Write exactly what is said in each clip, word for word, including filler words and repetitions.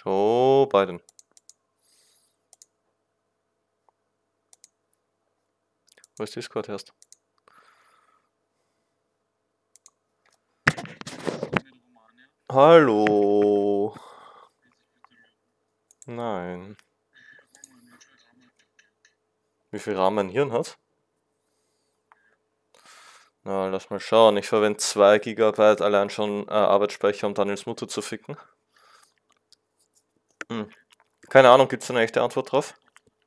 Joe Biden. Wo ist Discord erst? Hallo. Nein. Wie viel RAM mein Hirn hat? Na, lass mal schauen. Ich verwende zwei Gigabyte allein schon äh, Arbeitsspeicher, um Daniels Mutter zu ficken. Hm. Keine Ahnung, gibt es eine echte Antwort drauf?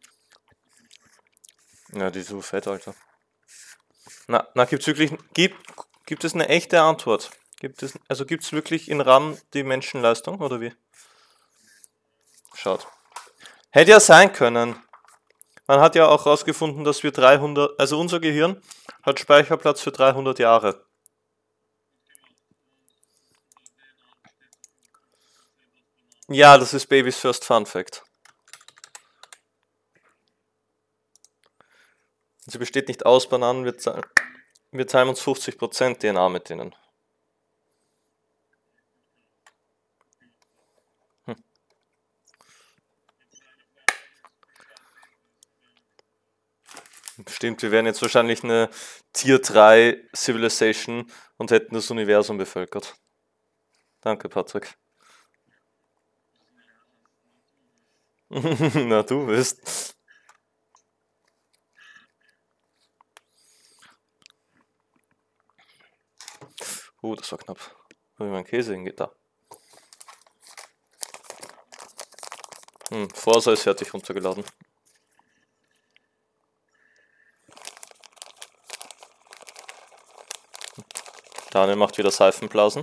Ja, die ist so fett, Alter. Na, na gibt's wirklich, gibt, gibt es eine echte Antwort? Gibt es, also gibt es wirklich in RAM die Menschenleistung, oder wie? Schaut. Hätte ja sein können. Man hat ja auch herausgefunden, dass wir dreihundert, also unser Gehirn hat Speicherplatz für dreihundert Jahre. Ja, das ist Babys First Fun Fact. Sie besteht nicht aus Bananen, wir, zahlen, wir teilen uns fünfzig Prozent D N A mit denen. Hm. Stimmt, wir wären jetzt wahrscheinlich eine Tier drei Civilization und hätten das Universum bevölkert. Danke, Patrick. Na, du bist. Oh, das war knapp. Wo mein Käse hingeht, da. Hm, Forza ist fertig runtergeladen. Daniel macht wieder Seifenblasen.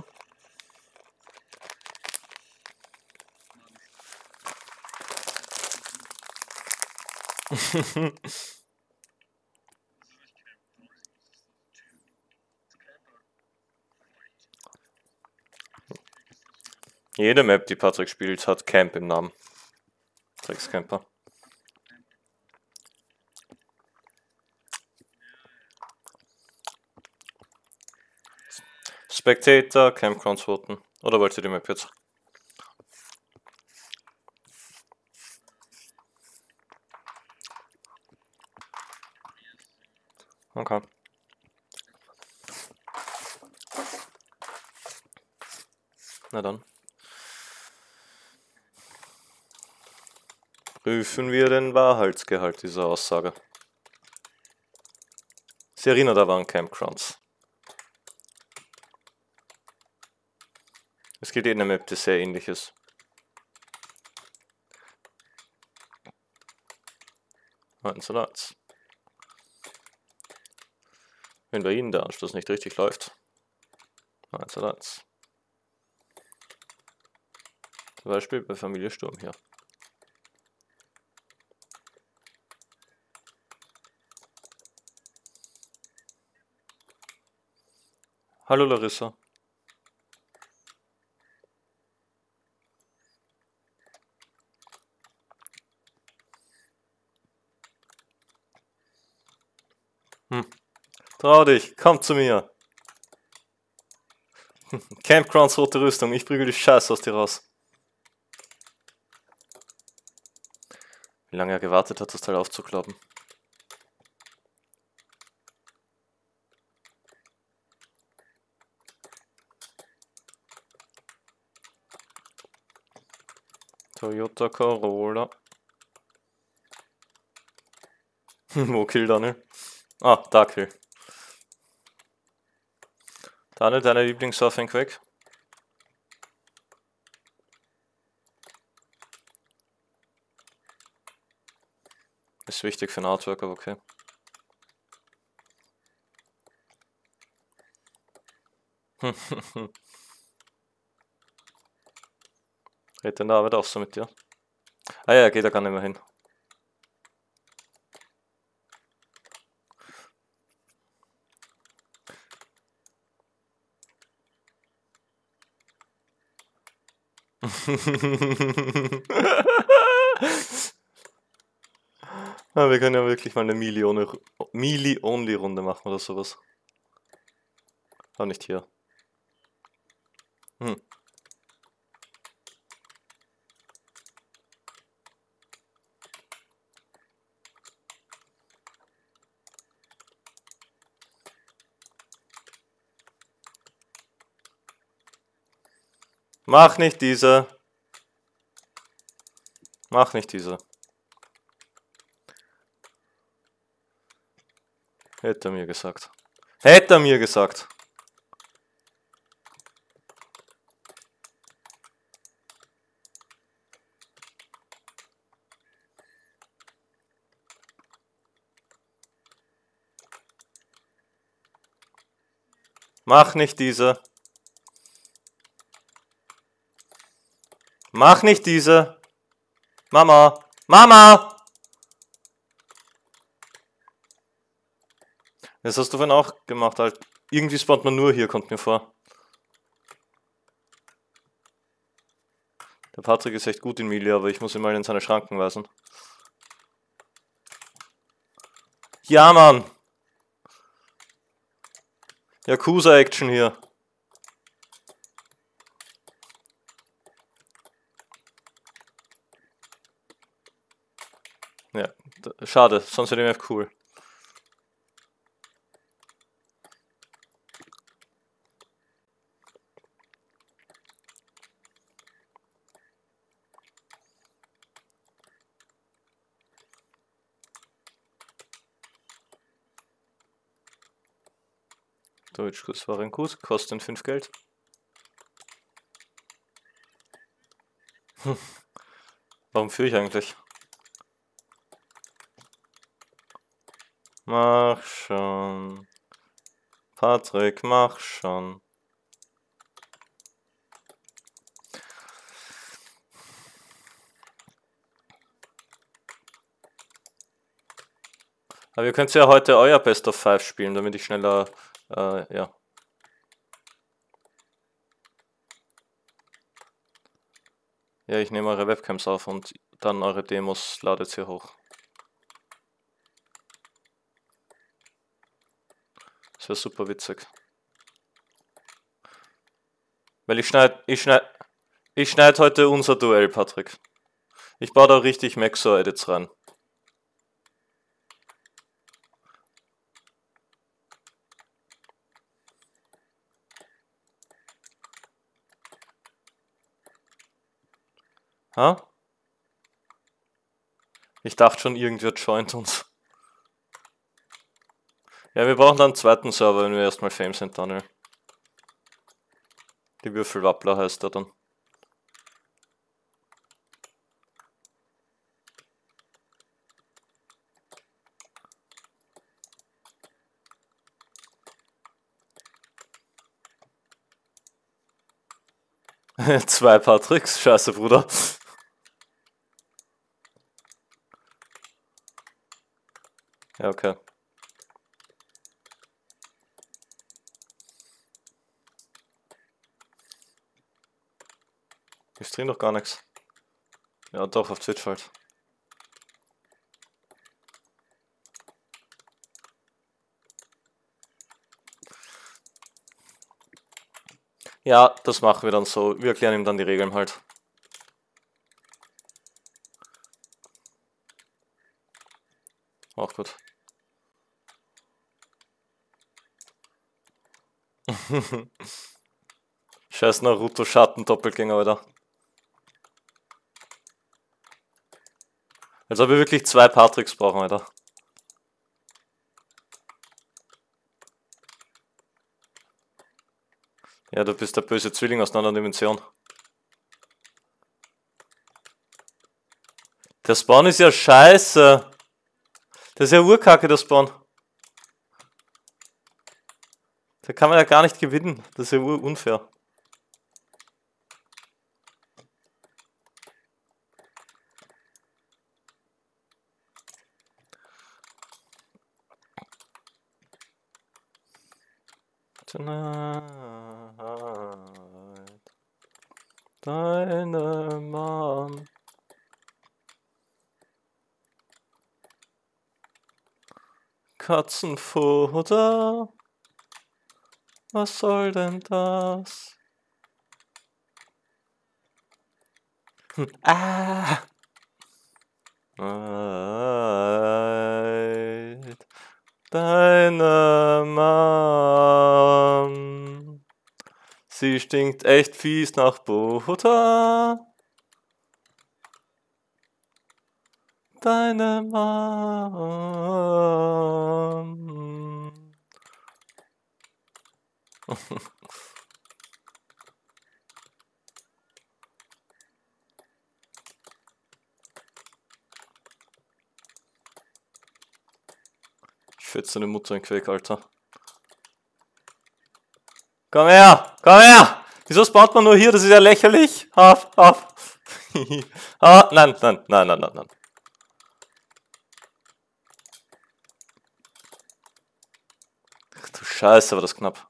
Jede Map, die Patrick spielt, hat Camp im Namen. Dreckscamper. Spectator, Campgrounds voten. Oder wollt ihr die Map jetzt? Okay. Na dann. Prüfen wir den Wahrheitsgehalt dieser Aussage. Serena, da waren Campgrounds. Es gibt eh eine Map, die sehr ähnlich ist. eins und eins. Wenn bei Ihnen der Anschluss nicht richtig läuft. eins und eins. Zum Beispiel bei Familie Sturm hier. Hallo Larissa. Hm. Trau dich, komm zu mir. Campgrounds rote Rüstung, ich prügel die Scheiße aus dir raus. Wie lange er gewartet hat, das Teil aufzuklappen. Toyota Corolla. Wo Kill Daniel? Ah, da Kill. Daniel, deine Lieblingswaffe in Quake? Ist wichtig für ein Artwork, aber okay. Redet denn David auch so mit dir? Ah ja, geht da gar nicht mehr hin. Ja, wir können ja wirklich mal eine Melee-Only-Runde machen oder sowas. Aber nicht hier. Hm. Mach nicht diese. Mach nicht diese. Hätte er mir gesagt. Hätte er mir gesagt. Mach nicht diese. Mach nicht diese. Mama. Mama! Das hast du vorhin auch gemacht, halt. Irgendwie spawnt man nur hier, kommt mir vor. Der Patrick ist echt gut in Melee, aber ich muss ihn mal in seine Schranken weisen. Ja, Mann! Yakuza-Action hier. Ja, schade, sonst wäre die Map cool. Deutschkurs war ein gut, kostet fünf Geld. Warum führe ich eigentlich? Mach schon. Patrick, mach schon. Aber ihr könnt ja heute euer Best of Five spielen, damit ich schneller, äh, ja. Ja, ich nehme eure Webcams auf und dann eure Demos ladet hier hoch. Das wäre super witzig. Weil ich schneide, ich schneide, ich schneide heute unser Duell, Patrick. Ich baue da richtig Maxor-Edits rein. Ha? Ich dachte schon, irgendwer joint uns. Ja, wir brauchen dann einen zweiten Server, wenn wir erstmal Fame sind, Daniel. Die Würfelwappler heißt er dann. Zwei Patricks, scheiße Bruder. Ja, okay. Ich stream doch gar nichts. Ja, doch, auf Twitch halt. Ja, das machen wir dann so. Wir erklären ihm dann die Regeln halt. Auch gut. Scheiß Naruto Schatten Doppelgänger, Alter. Als ob wir wirklich zwei Patricks brauchen, Alter. Ja, du bist der böse Zwilling aus einer anderen Dimension. Der Spawn ist ja scheiße. Das ist ja Urkacke, der Spawn. Da kann man ja gar nicht gewinnen. Das ist ja unfair. Tonight, deine Mom. Katzenfutter. Was soll denn das? Hm. Ah! Deine Mom Sie stinkt echt fies nach Butter. Deine Mom. Ich fetze seine Mutter in Quake, Alter. Komm her! Komm her! Wieso spawnt man nur hier? Das ist ja lächerlich. Haf, haf. Ah, nein, nein, nein, nein, nein, nein. Ach du Scheiße, war das knapp.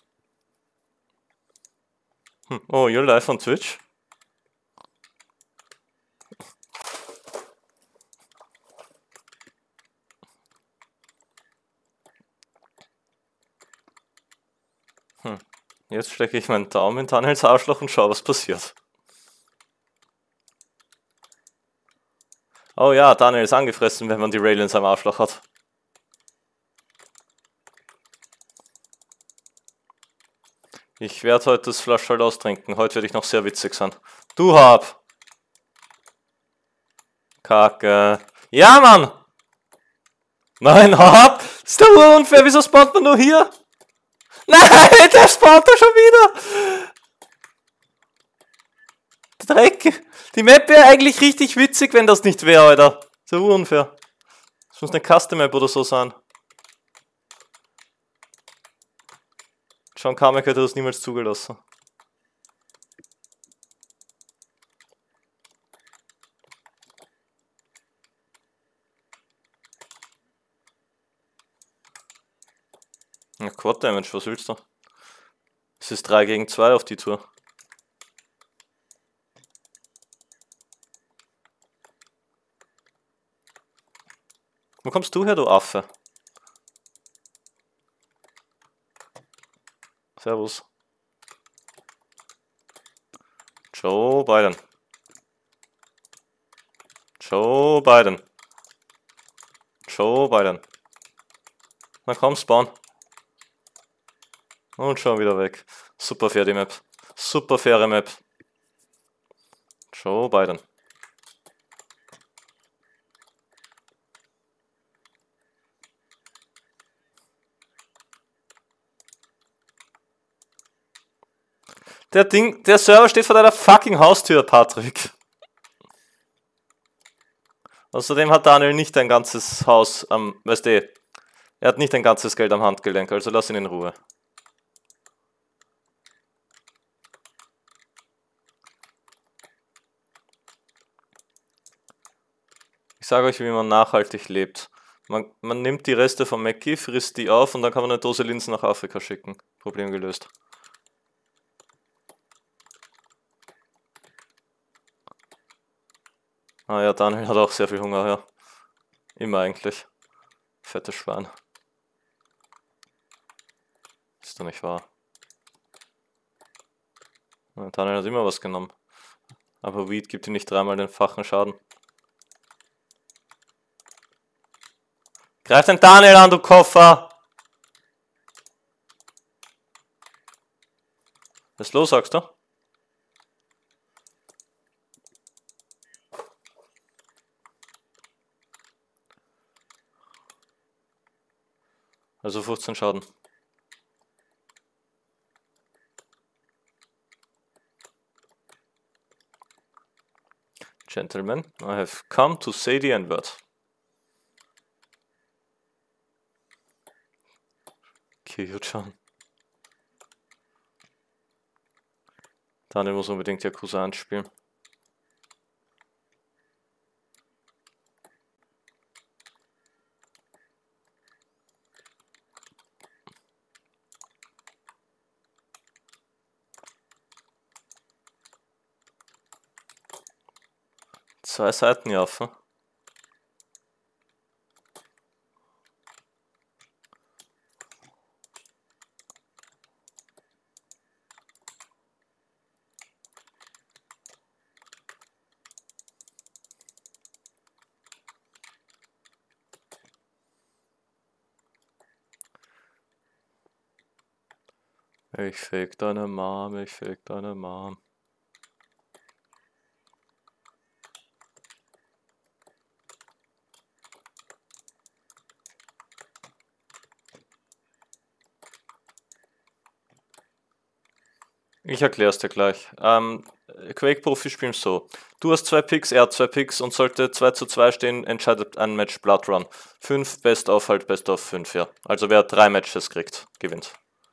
Hm. Oh, you're live on Twitch? Hm. Jetzt stecke ich meinen Daumen in Daniels Arschloch und schau, was passiert. Oh ja, Daniel ist angefressen, wenn man die Rail in seinem Arschloch hat. Ich werde heute das Flaschall austrinken. Heute werde ich noch sehr witzig sein. Du hab! Kacke. Ja, Mann! Nein, hab! Ist der unfair? Wieso spawnt man nur hier? Nein, der spawnt da schon wieder! Dreck! Die Map wäre eigentlich richtig witzig, wenn das nicht wäre, Alter. So unfair. Das muss eine Custom Map oder so sein. John Carmack hätte das niemals zugelassen. Ja, Quad Damage, was willst du? Es ist drei gegen zwei auf die Tour. Wo kommst du her, du Affe? Servus. Joe Biden. Joe Biden. Joe Biden. Na komm, spawn. Und schon wieder weg. Super fair die Map. Super faire Map. Joe Biden. Der Ding, der Server steht vor deiner fucking Haustür, Patrick. Außerdem hat Daniel nicht ein ganzes Haus am, weißt du, er hat nicht ein ganzes Geld am Handgelenk, also lass ihn in Ruhe. Ich sage euch, wie man nachhaltig lebt. Man, man nimmt die Reste von Mackie, frisst die auf und dann kann man eine Dose Linsen nach Afrika schicken. Problem gelöst. Ah ja, Daniel hat auch sehr viel Hunger, ja. Immer eigentlich. Fettes Schwein. Ist doch nicht wahr. Ja, Daniel hat immer was genommen. Aber Weed gibt ihm nicht dreimal den fachen Schaden. Greif den Daniel an, du Koffer! Was ist los, sagst du? Also fünfzehn Schaden. Gentlemen, I have come to say the N-word. Kyo-chan. Daniel muss unbedingt Yakuza eins spielen. Zwei Seitenjaffen. Ich fick deine Mom, ich fick deine Mom. Ich erklär's dir gleich. Ähm, Quake-Profi spielen so. Du hast zwei Picks, er hat zwei Picks und sollte zwei zu zwei stehen, entscheidet ein Match Blood Run. fünf Best of halt Best of fünf, ja. Also wer drei Matches kriegt, gewinnt.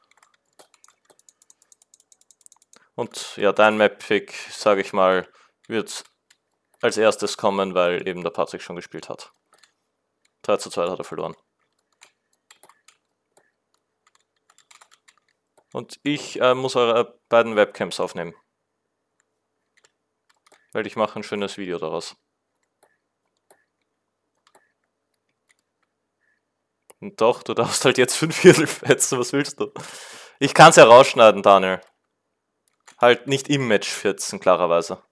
Und ja, dein Map-Pick, sage ich mal, wird als erstes kommen, weil eben der Patrick schon gespielt hat. drei zu zwei hat er verloren. Und ich äh, muss eure beiden Webcams aufnehmen. Weil ich mache ein schönes Video daraus. Und doch, du darfst halt jetzt fünf Viertel fetzen, was willst du? Ich kann es ja rausschneiden, Daniel. Halt nicht im Match fetzen, klarerweise.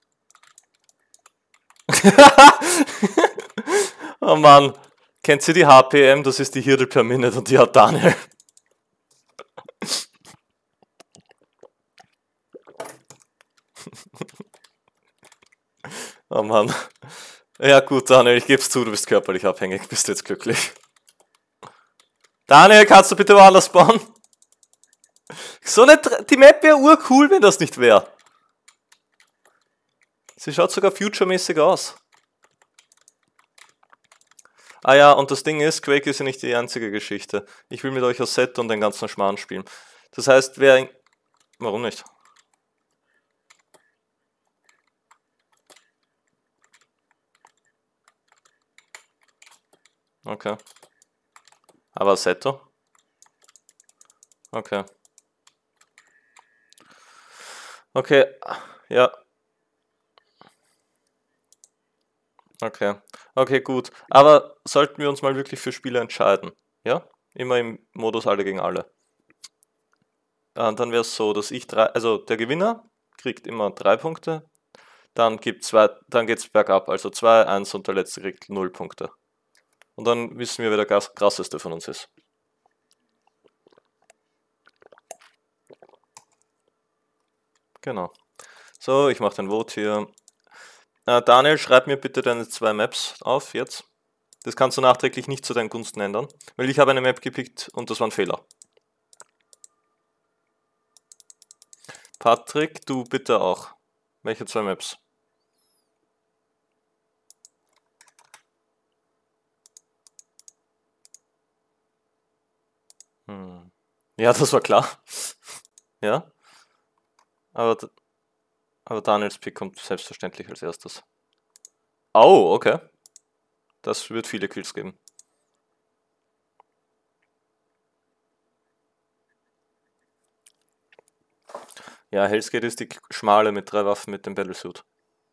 Oh Mann, kennt ihr die H P M? Das ist die Hirtel per Minute und die hat Daniel. Oh Mann. Ja gut, Daniel, ich geb's zu, du bist körperlich abhängig. Bist du jetzt glücklich? Daniel, kannst du bitte woanders bauen? So eine, die Map wäre urcool, wenn das nicht wäre. Sie schaut sogar future-mäßig aus. Ah ja, und das Ding ist, Quake ist ja nicht die einzige Geschichte. Ich will mit euch aus Set und den ganzen Schmarrn spielen. Das heißt, wer... Warum nicht? Okay. Aber Seto? Okay. Okay, ja. Okay, okay, gut. Aber sollten wir uns mal wirklich für Spiele entscheiden, ja? Immer im Modus alle gegen alle. Äh, dann wäre es so, dass ich drei, also der Gewinner kriegt immer drei Punkte, dann gibt zwei, dann geht's bergab, also zwei, eins und der letzte kriegt null Punkte. Und dann wissen wir, wer der krasseste von uns ist. Genau. So, ich mache den Vote hier. Äh, Daniel, schreib mir bitte deine zwei Maps auf jetzt. Das kannst du nachträglich nicht zu deinen Gunsten ändern, weil ich habe eine Map gepickt und das war ein Fehler. Patrick, du bitte auch. Welche zwei Maps? Hm. Ja, das war klar. Ja. Aber, aber Daniels Pick kommt selbstverständlich als erstes. Oh, okay. Das wird viele Kills geben. Ja, Hellsgate ist die schmale mit drei Waffen mit dem Battlesuit.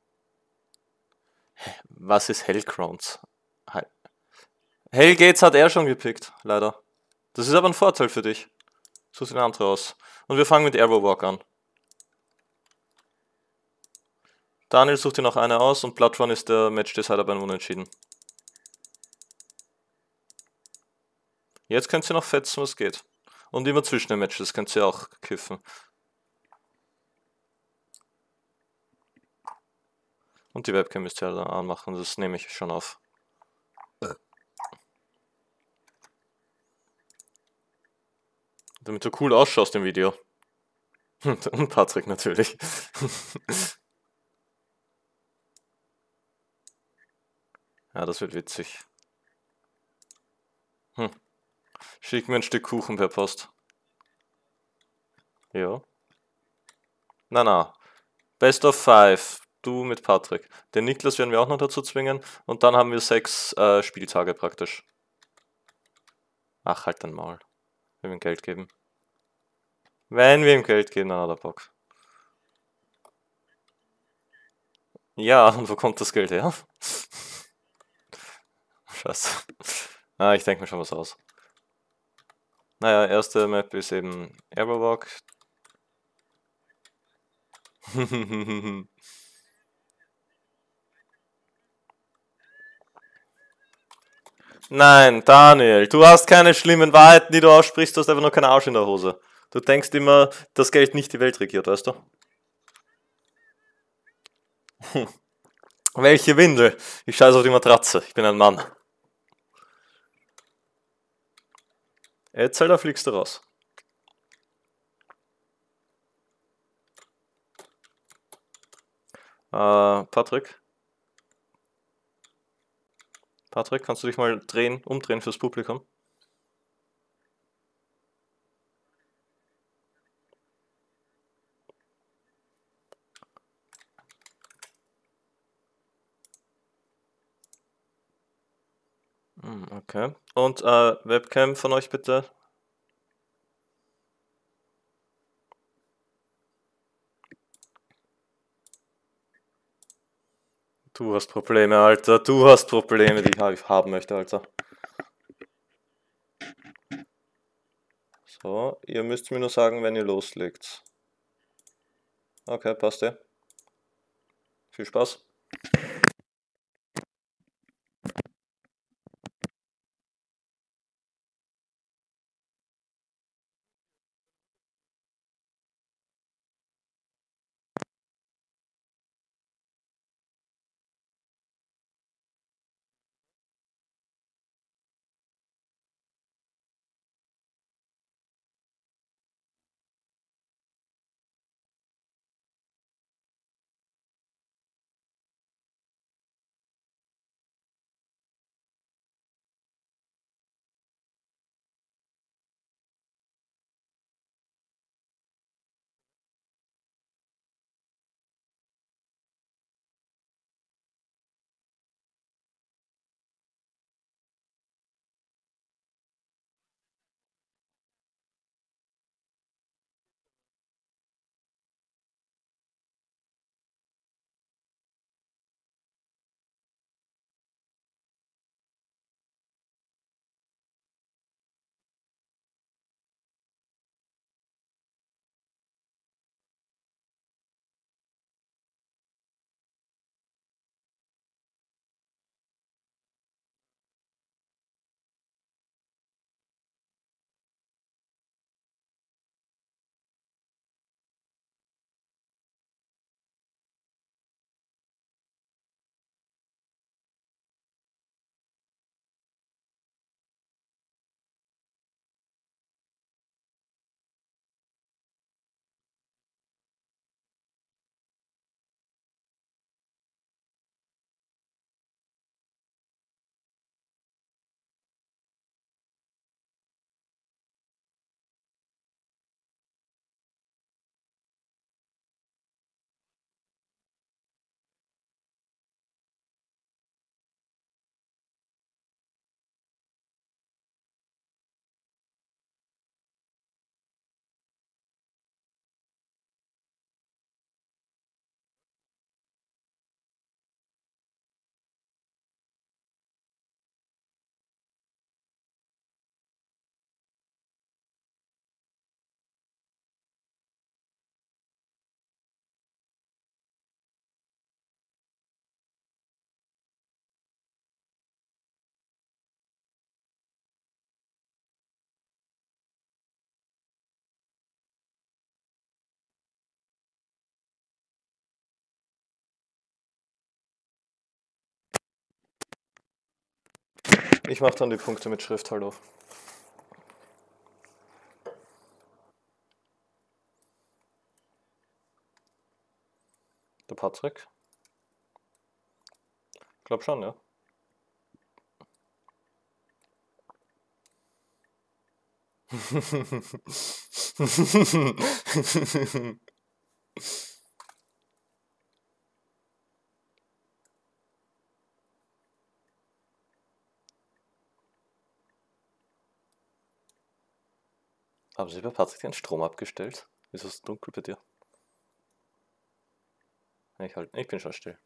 Was ist Hellcrowns? Hellgates hat er schon gepickt, leider. Das ist aber ein Vorteil für dich. Such den andere aus. Und wir fangen mit Arrowwalk an. Daniel sucht dir noch eine aus und Blood Run ist der Match-Decider beim Unentschieden. Jetzt könnt ihr noch fetzen, was geht. Und immer zwischen den Matches könnt ihr auch kiffen. Und die Webcam müsst ihr halt anmachen, das nehme ich schon auf. Damit du cool ausschaust im Video. Und Patrick natürlich. Ja, das wird witzig. Hm. Schick mir ein Stück Kuchen per Post. Ja. Na, na. Best of five. Du mit Patrick. Den Niklas werden wir auch noch dazu zwingen. Und dann haben wir sechs äh, Spieltage praktisch. Ach, halt dein Maul. Wenn wir ihm Geld geben. Wenn wir ihm Geld geben, dann hat er Bock. Ja, und wo kommt das Geld her? Scheiße. Ah, ich denke mir schon was aus. Naja, erste Map ist eben Arrowwalk. Nein, Daniel, du hast keine schlimmen Wahrheiten, die du aussprichst, du hast einfach nur keinen Arsch in der Hose. Du denkst immer, dass Geld nicht die Welt regiert, weißt du? Hm. Welche Windel? Ich scheiße auf die Matratze. Ich bin ein Mann. Erzähl, da fliegst du raus. Äh, Patrick? Patrick, kannst du dich mal drehen, umdrehen fürs Publikum? Hm, okay. Und äh, Webcam von euch bitte? Du hast Probleme, Alter. Du hast Probleme, die ich haben möchte, Alter. So, ihr müsst mir nur sagen, wenn ihr loslegt. Okay, passt ja. Viel Spaß. Ich mache dann die Punkte mit Schrift, hallo. Der Patrick? Glaub schon, ja. Haben Sie bei Patrick den Strom abgestellt? Ist es dunkel bei dir? Ich, halt, ich bin schon still.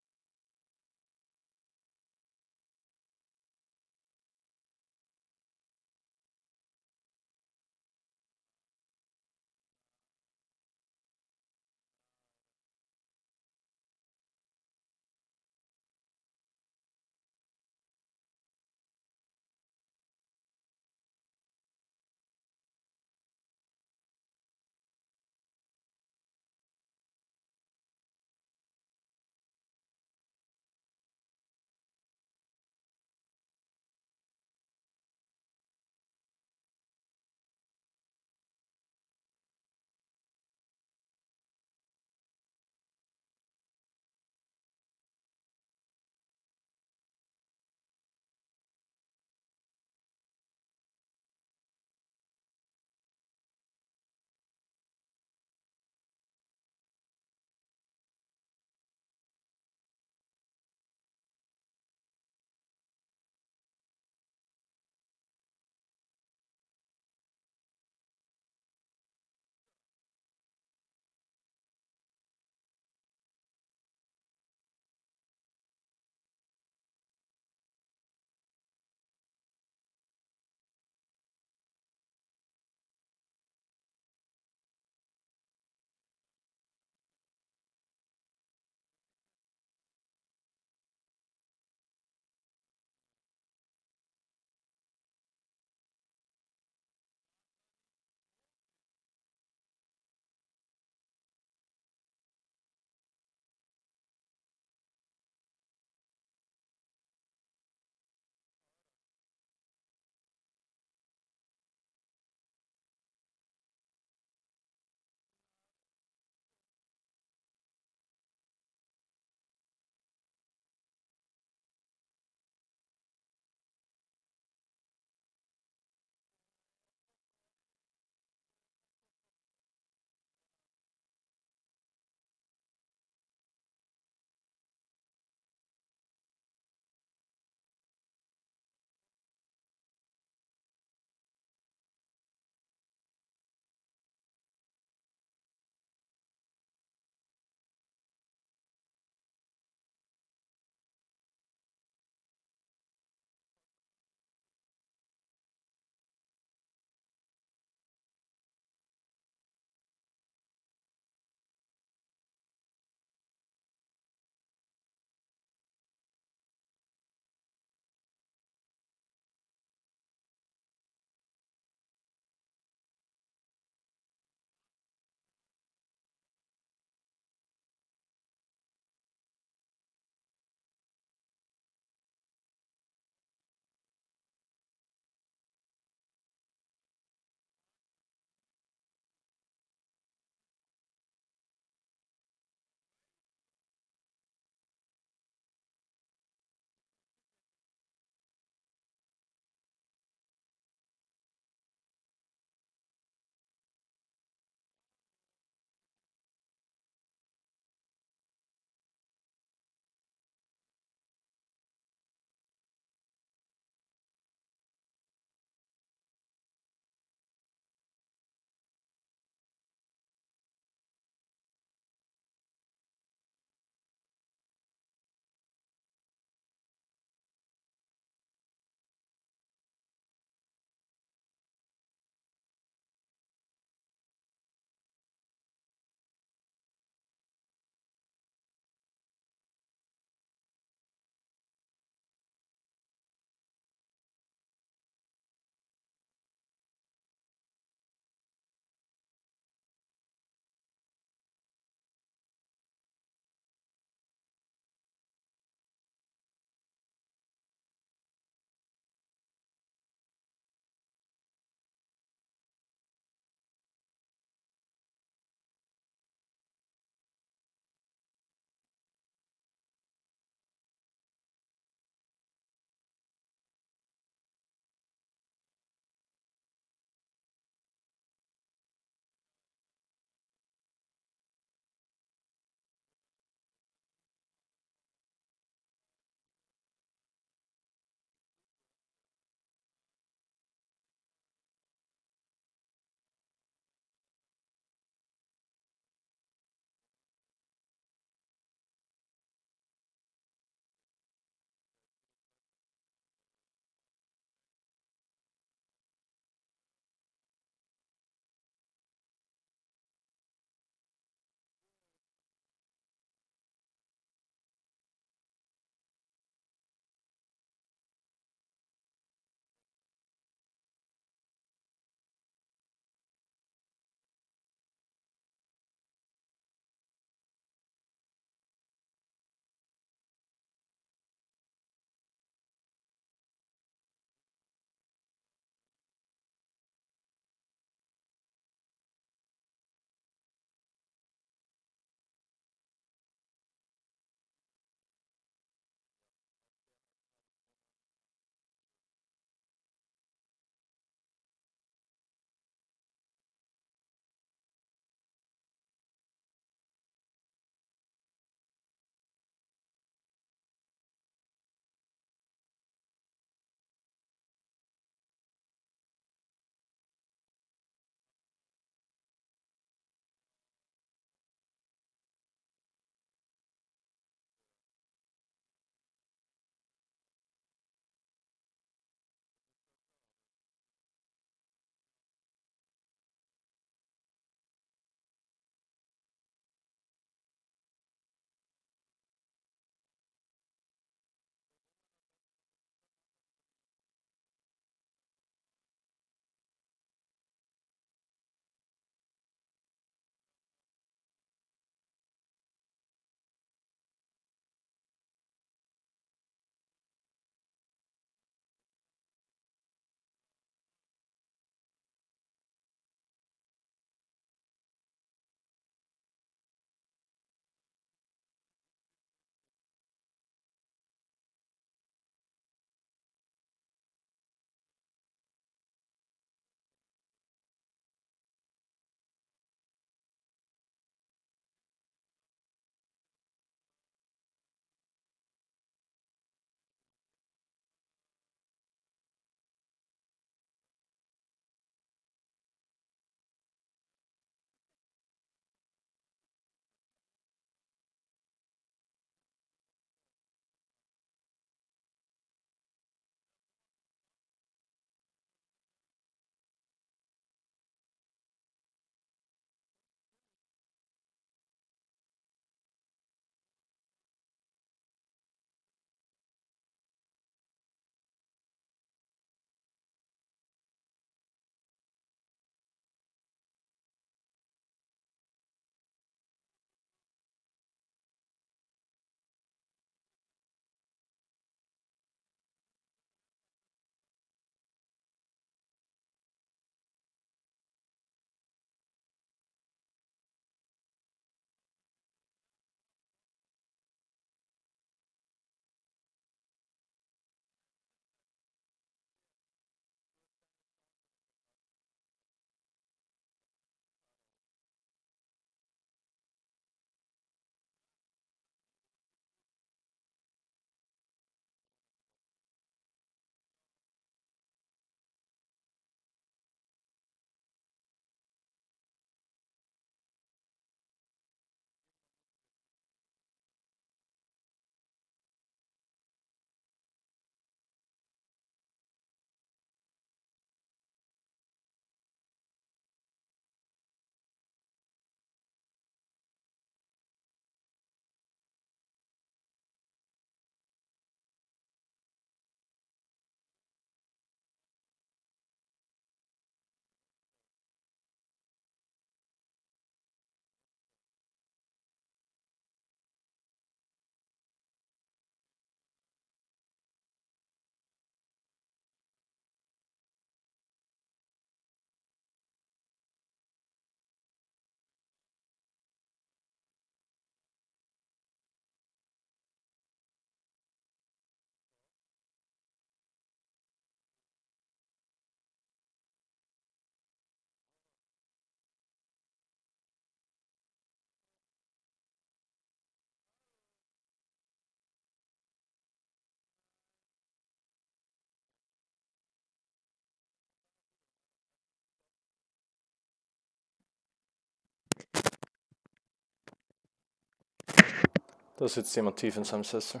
Da sitzt jemand tief in seinem Sessel.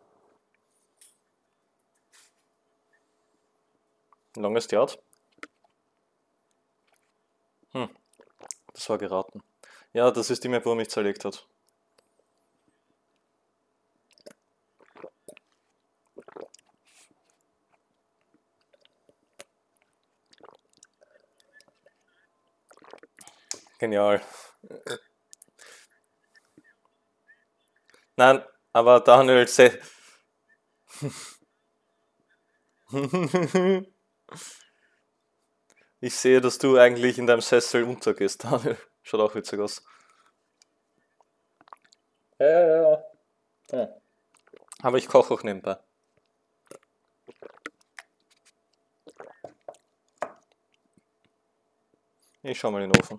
Longest Yard? Hm, das war geraten. Ja, das ist die Map, wo er mich zerlegt hat. Genial. Nein, aber Daniel, se ich sehe, dass du eigentlich in deinem Sessel untergehst, Daniel. Schaut auch witzig aus. Ja, ja, ja. ja. Aber ich koche auch nebenbei. Ich schau mal in den Ofen.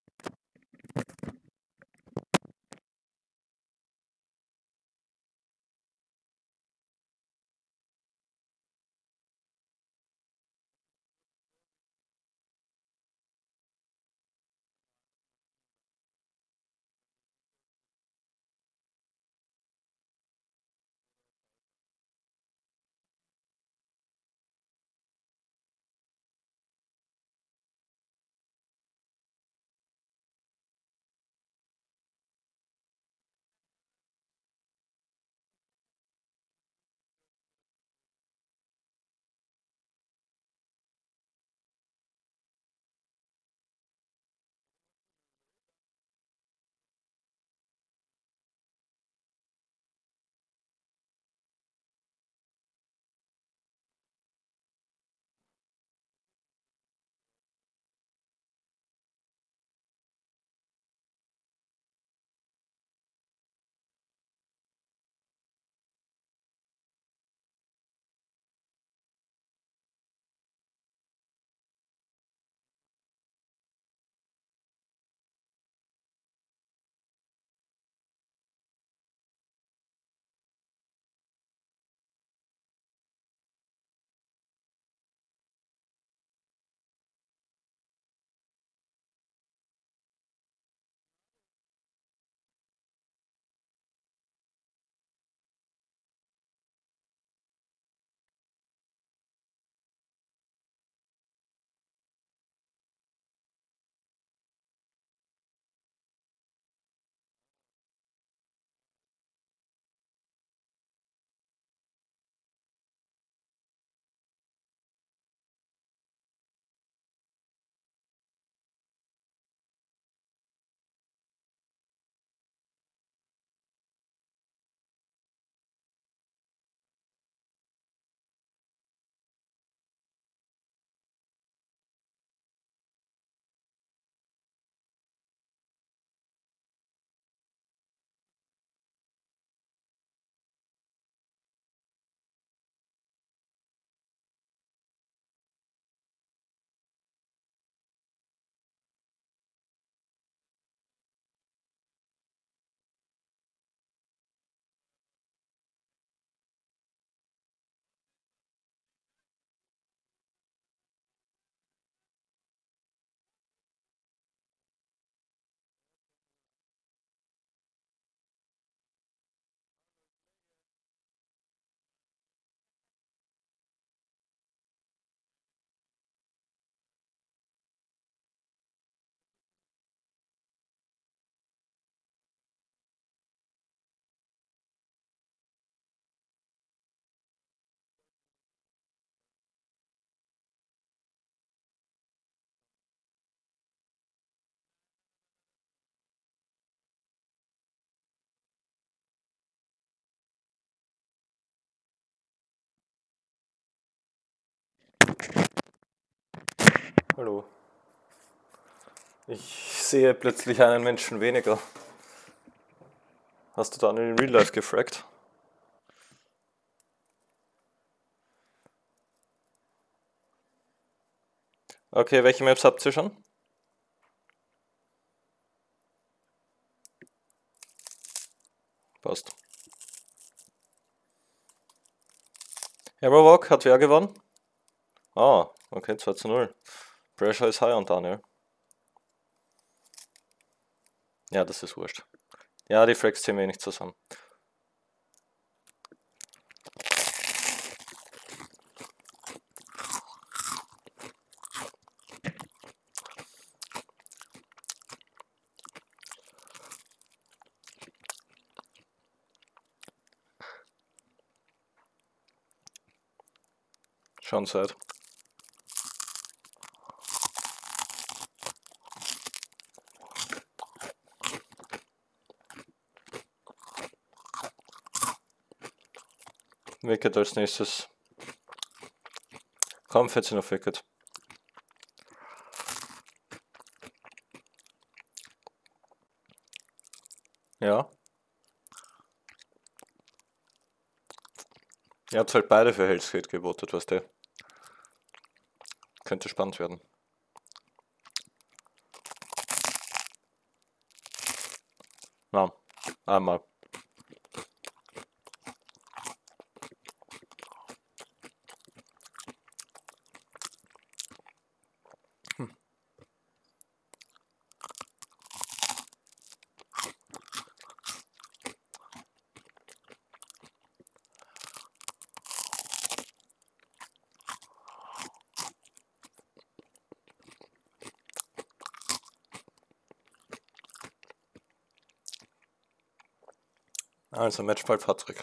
Hallo. Ich sehe plötzlich einen Menschen weniger. Hast du Daniel in Real Life gefragt? Okay, welche Maps habt ihr schon? Passt. Hammerwalk hat wer gewonnen? Ah, okay, zwei zu null. Pressure ist high on Daniel. Ja, das ist wurscht. Ja, die Frags ziehen wir nicht zusammen. Schon Zeit. Wicked als nächstes. Kaum vierzehn auf Wicked. Ja. Ihr habt halt beide für Hellsgate gewotet, was der. Könnte spannend werden. Na, einmal. Hm. Also Matchball Patrick.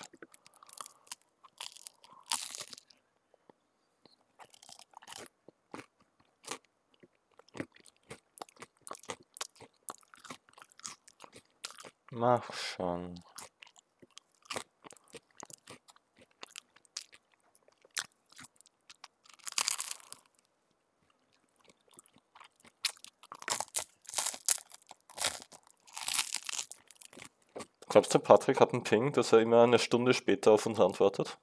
Mach schon. Glaubst du, Patrick hat einen Ping, dass er immer eine Stunde später auf uns antwortet?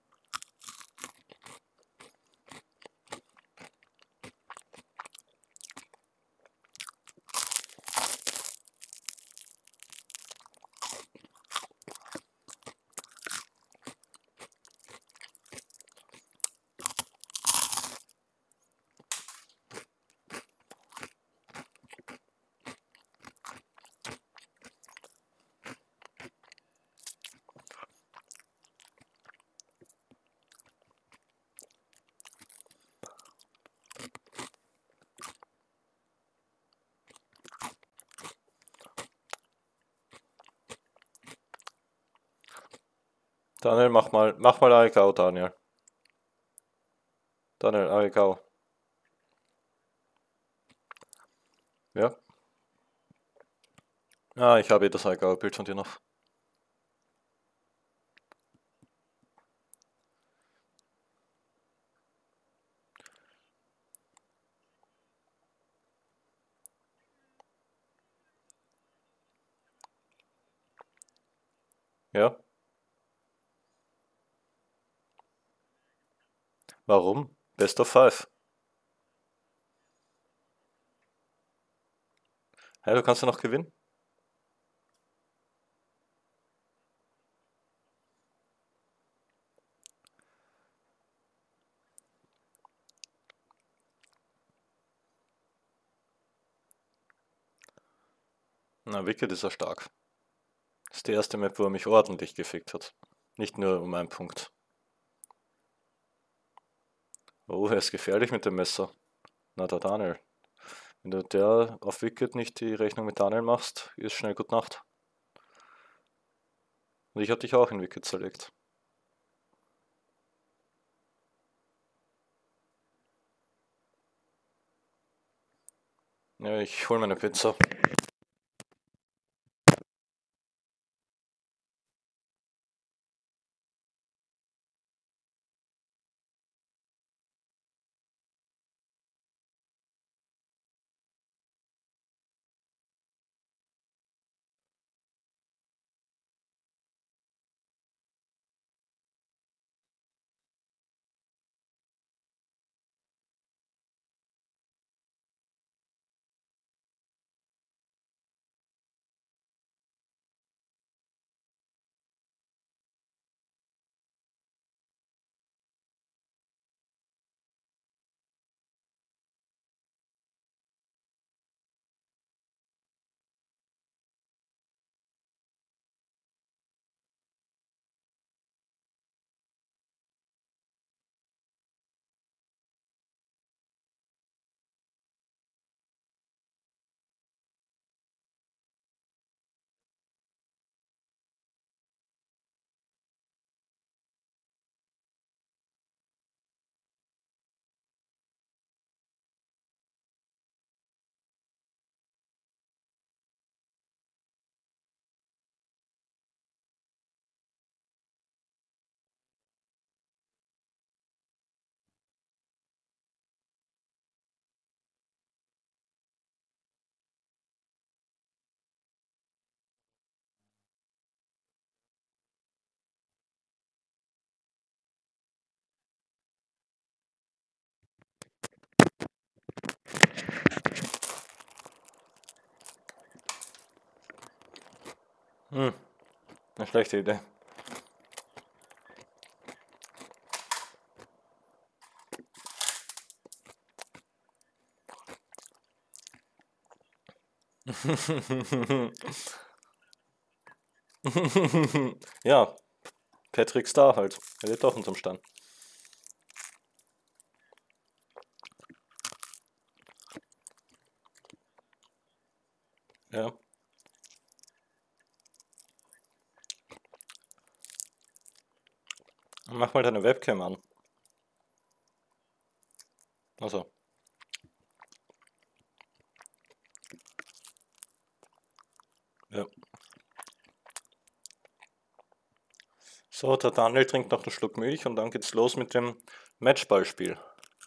Daniel, mach mal, mach mal A E K, Daniel. Daniel, A E K. Ja. Ah, ich habe eh das A E K-Bild von dir noch. Ja. Warum? Best of five. Hey, du kannst ja noch gewinnen. Na, Wicked ist er stark. Das ist die erste Map, wo er mich ordentlich gefickt hat. Nicht nur um einen Punkt. Oh, er ist gefährlich mit dem Messer. Na, der Daniel. Wenn du der auf Wicked nicht die Rechnung mit Daniel machst, ist schnell gut Nacht. Und ich hab dich auch in Wicked zerlegt. Ja, ich hol meine Pizza. Hm, eine schlechte Idee. Ja, Patrick Star halt. Er lebt auch unterm Stand. Ja. Mach mal deine Webcam an. Also. Ja. So, der Daniel trinkt noch einen Schluck Milch und dann geht's los mit dem Matchballspiel.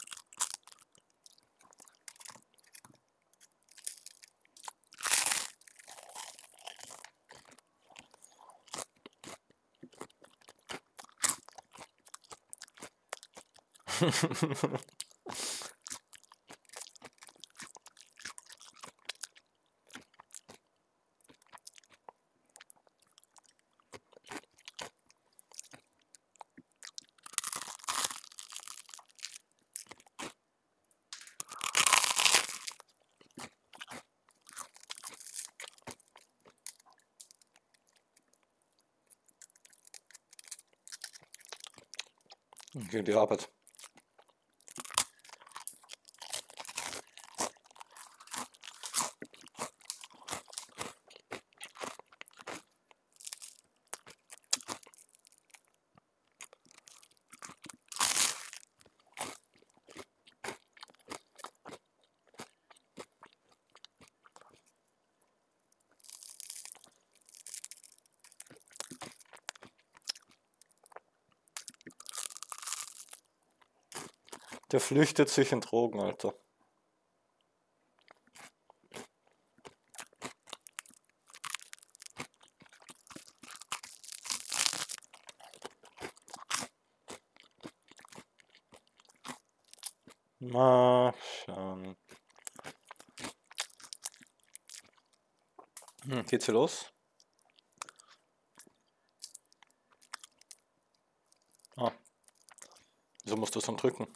Gegen die Arbeit. Der flüchtet sich in Drogen, Alter. Mal schauen. Hm, geht's hier los? Ah, wieso musst du es dann drücken?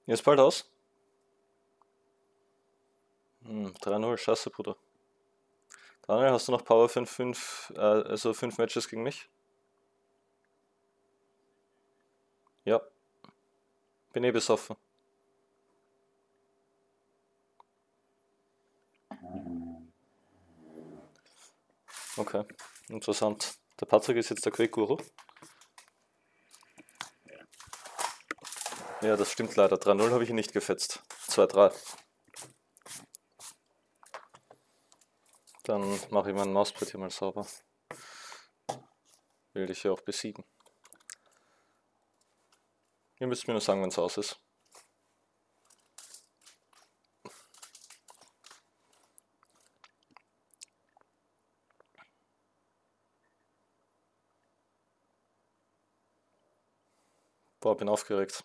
Ist bald aus? Hm, drei null, scheiße, Bruder. Daniel, hast du noch Power für fünf, äh, also fünf Matches gegen mich? Ja. Bin eh besoffen. Okay, interessant. Der Patrick ist jetzt der Quake-Guru. Ja, das stimmt leider. drei null habe ich ihn nicht gefetzt. zwei drei. Dann mache ich mein Mauspad hier mal sauber. Will dich ja auch besiegen. Ihr müsst mir nur sagen, wenn es aus ist. Boah, bin aufgeregt.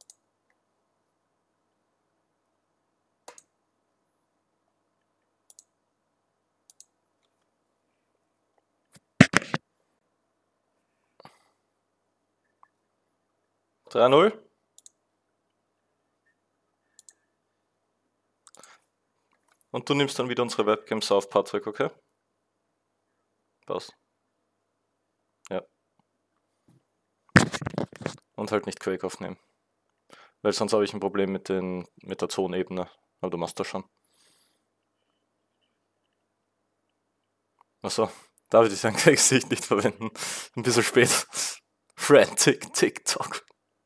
drei null. Und du nimmst dann wieder unsere Webcams auf, Patrick, okay? Passt. Ja. Und halt nicht Quake aufnehmen. Weil sonst habe ich ein Problem mit, den, mit der Zonebene. Aber du machst das schon. Achso, darf ich dein Quake-Gesicht nicht verwenden? Ein bisschen spät. Frantic TikTok.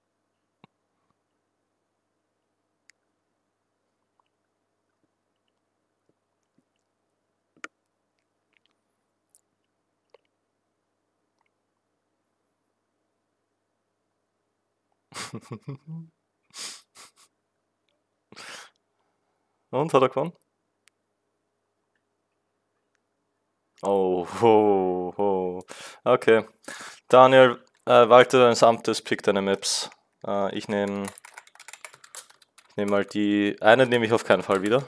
Und, hat er gewonnen? Oh, ho, ho. Okay. Daniel, äh, walte deines Amtes, pick deine Maps. Äh, ich nehme ich nehm mal die... Eine nehme ich auf keinen Fall wieder.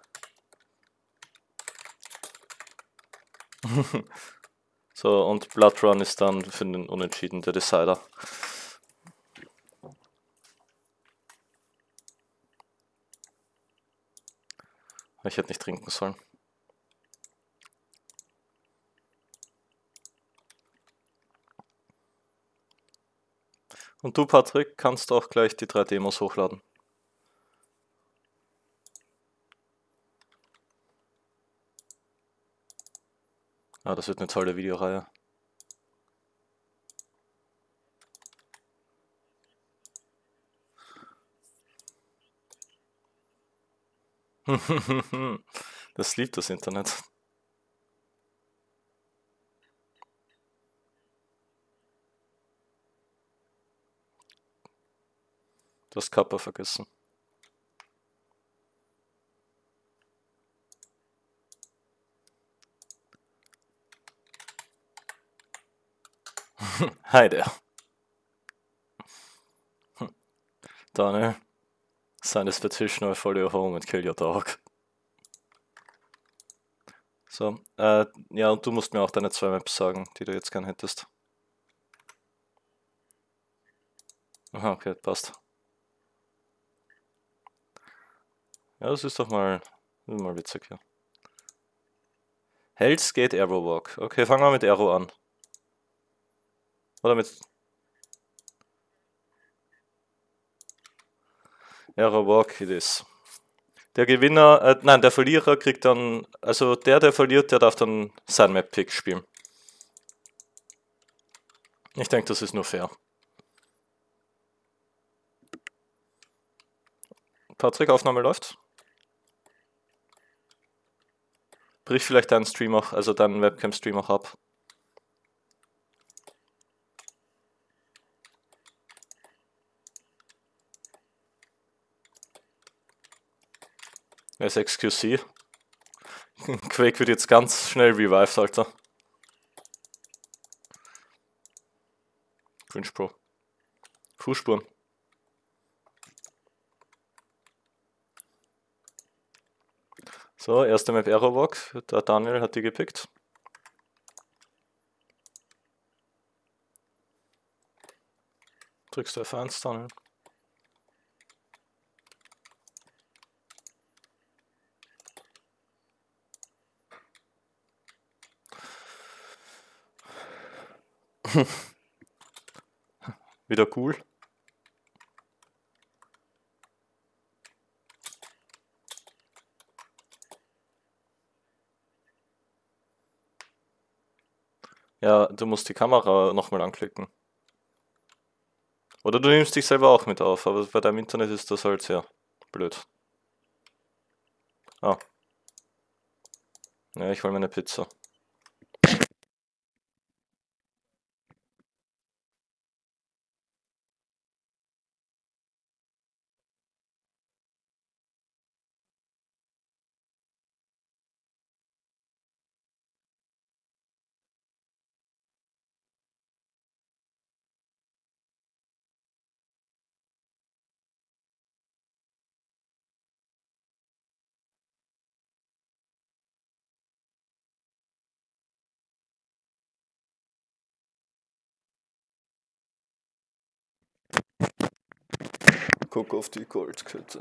So, und Blood Run ist dann für den Unentschieden der Decider. Ich hätte nicht trinken sollen. Und du, Patrick, kannst auch gleich die drei Demos hochladen. Ah, das wird eine tolle Videoreihe. Das liebt das Internet. Du hast Kappa vergessen. Hi there. Daniel, sign this petition or follow your home and kill your dog. So, äh, ja, und du musst mir auch deine zwei Maps sagen, die du jetzt gern hättest. Aha, okay, passt. Ja, das ist doch mal, das ist mal witzig, ja. Hell's Gate Arrow Walk. Okay, fangen wir mit Arrow an. Oder mit... Arrow Walk it is. Der Gewinner, äh, nein, der Verlierer kriegt dann, also der, der verliert, der darf dann sein Map-Pick spielen. Ich denke, das ist nur fair. Patrick, Aufnahme läuft. Brich vielleicht deinen Stream auch, also deinen Webcam-Stream auch ab. Er ist X Q C. Quake wird jetzt ganz schnell revived, Alter. Cringe Pro. Fußspuren. So, erste Map Aerowalk. Der Daniel hat die gepickt. Drückst du F eins, Daniel? Wieder cool. Ja, du musst die Kamera nochmal anklicken. Oder du nimmst dich selber auch mit auf, aber bei deinem Internet ist das halt sehr blöd. Ah. Ja, ich hol mir eine Pizza. Guck auf die Goldkette.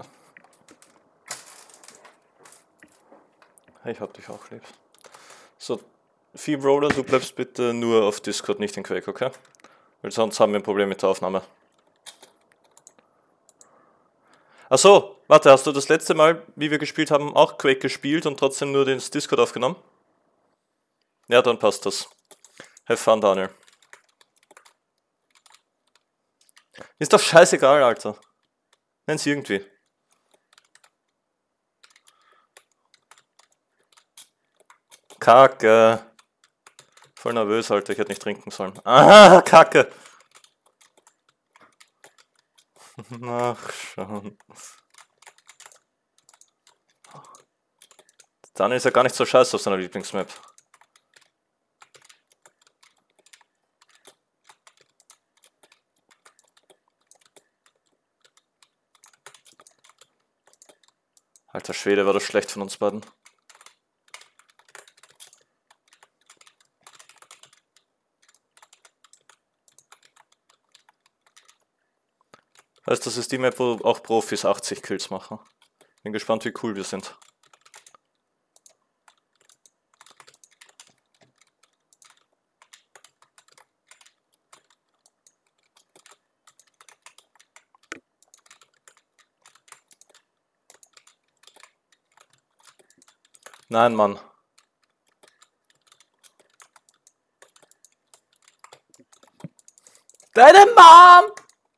Ich hab dich auch lieb. So, Feebroller, du bleibst bitte nur auf Discord, nicht in Quake, okay? Weil sonst haben wir ein Problem mit der Aufnahme. Achso, warte, hast du das letzte Mal, wie wir gespielt haben, auch Quake gespielt und trotzdem nur den Discord aufgenommen? Ja, dann passt das. Have fun, Daniel. Ist doch scheißegal, Alter. Nenn's irgendwie. Kacke. Voll nervös, Alter, ich hätte nicht trinken sollen. Ah, Kacke. Ach, schon. Daniel ist ja gar nicht so scheiße auf seiner Lieblingsmap. Alter Schwede, war das schlecht von uns beiden. Heißt, das ist die Map, wo auch Profis achtzig Kills machen. Bin gespannt, wie cool wir sind. Nein, Mann. Deine Mom!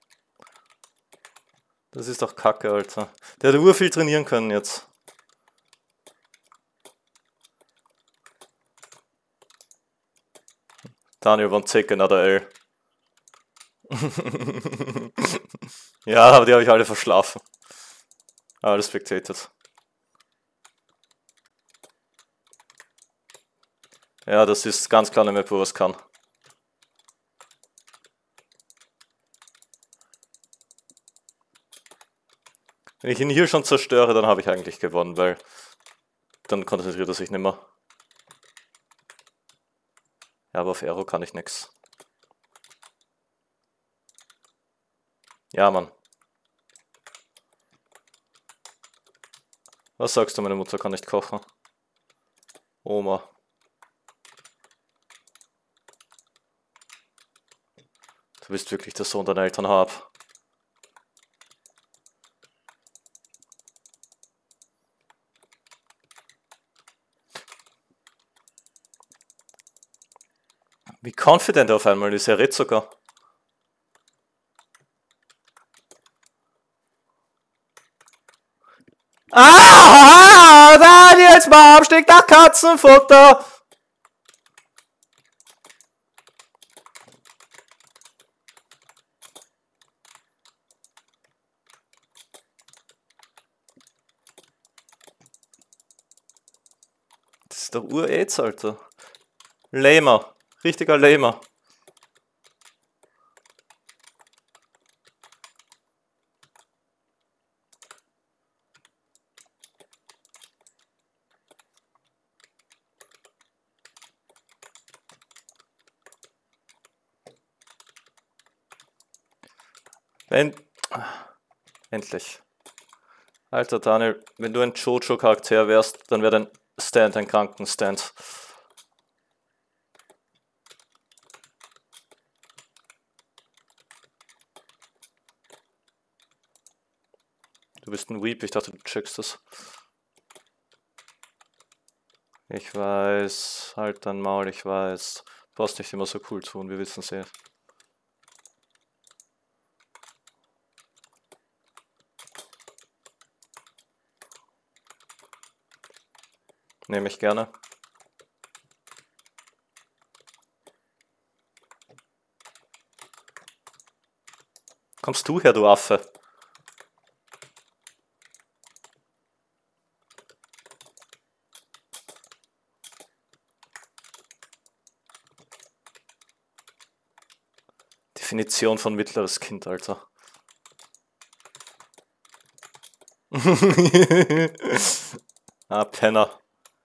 Das ist doch Kacke, Alter. Der hätte urviel trainieren können jetzt. Daniel von Zick, another L. Ja, aber die habe ich alle verschlafen. Alle spectated. Ja, das ist ganz klar eine Map, wo was kann. Wenn ich ihn hier schon zerstöre, dann habe ich eigentlich gewonnen, weil dann konzentriert er sich nicht mehr. Ja, aber auf Aero kann ich nix. Ja, Mann. Was sagst du, meine Mutter kann nicht kochen? Oma. Du bist wirklich der Sohn deiner Eltern, hab. Wie confident er auf einmal ist, er redet sogar. Ah, Daniels Mom stinkt nach Katzenfutter. Das ist doch Ur-Aids, Alter. Lamer. Richtiger Lamer. Wenn... Endlich. Alter Daniel, wenn du ein Jojo-Charakter wärst, dann wäre dein Stand ein Krankenstand. Du bist ein Weep, ich dachte, du checkst das. Ich weiß, halt dein Maul, ich weiß. Du brauchst nicht immer so cool tun, wir wissen es eh. Nehme ich gerne. Kommst du her, du Affe? Definition von mittleres Kind, Alter. Ah, Penner.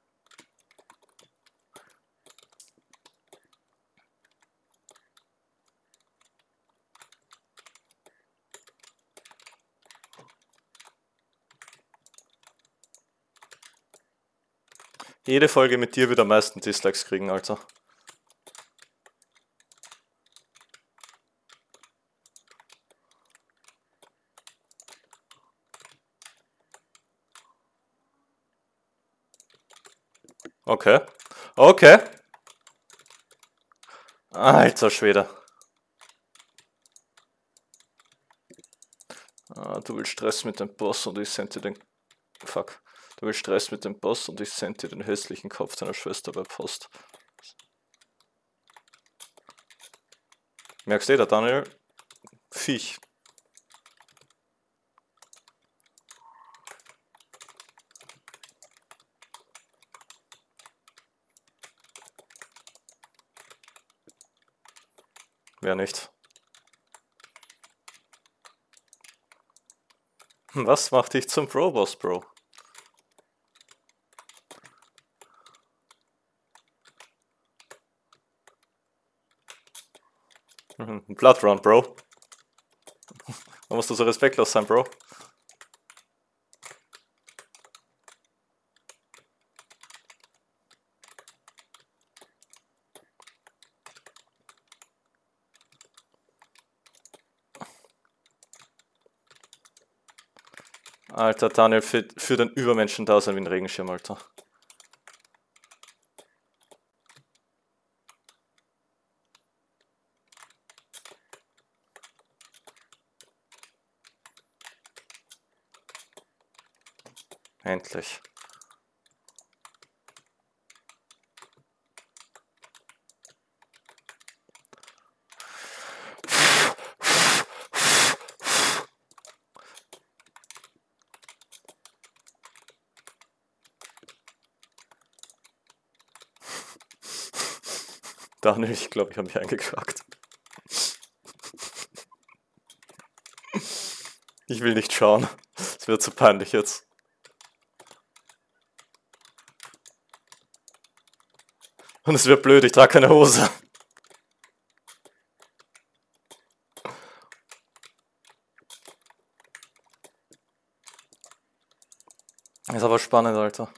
Jede Folge mit dir wird am meisten Dislikes kriegen, Alter. Okay. Okay. Alter Schwede. Ah, du willst Stress mit dem Boss und ich sende dir den... Fuck. Du willst Stress mit dem Boss und ich sende dir den hässlichen Kopf deiner Schwester bei Post. Merkst du, der Daniel? Viech. Wer nicht? Was macht dich zum Pro-Boss, Bro? Blood Run, Bro. Da musst du so respektlos sein, Bro. Alter, Daniel, für, für den Übermenschen da sein wie ein Regenschirm, Alter. Endlich. Daniel, ich glaube, ich habe mich eingekackt. Ich will nicht schauen. Es wird zu peinlich jetzt. Und es wird blöd, ich trage keine Hose. Ist aber spannend, Alter.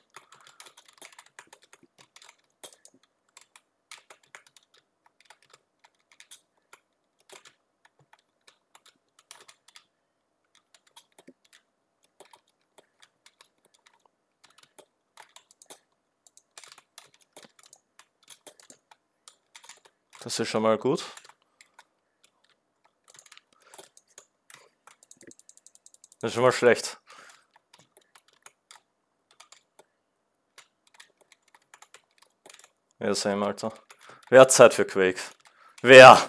Das ist schon mal gut. Das ist schon mal schlecht. Ja, same, Alter. Wer hat Zeit für Quake? Wer?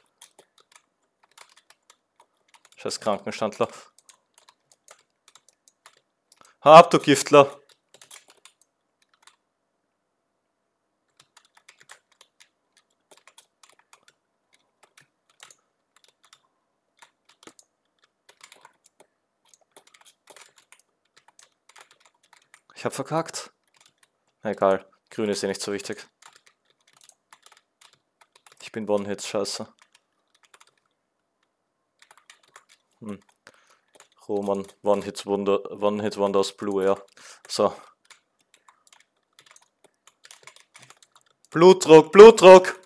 Scheiß Krankenstandler. Hab du Giftler. Ich hab verkackt. Egal, grün ist eh nicht so wichtig. Ich bin One-Hits, scheiße. Hm. Roman, One-Hit-Wonder, One-Hit-Wonder aus Blue Air. So. Blutdruck, Blutdruck!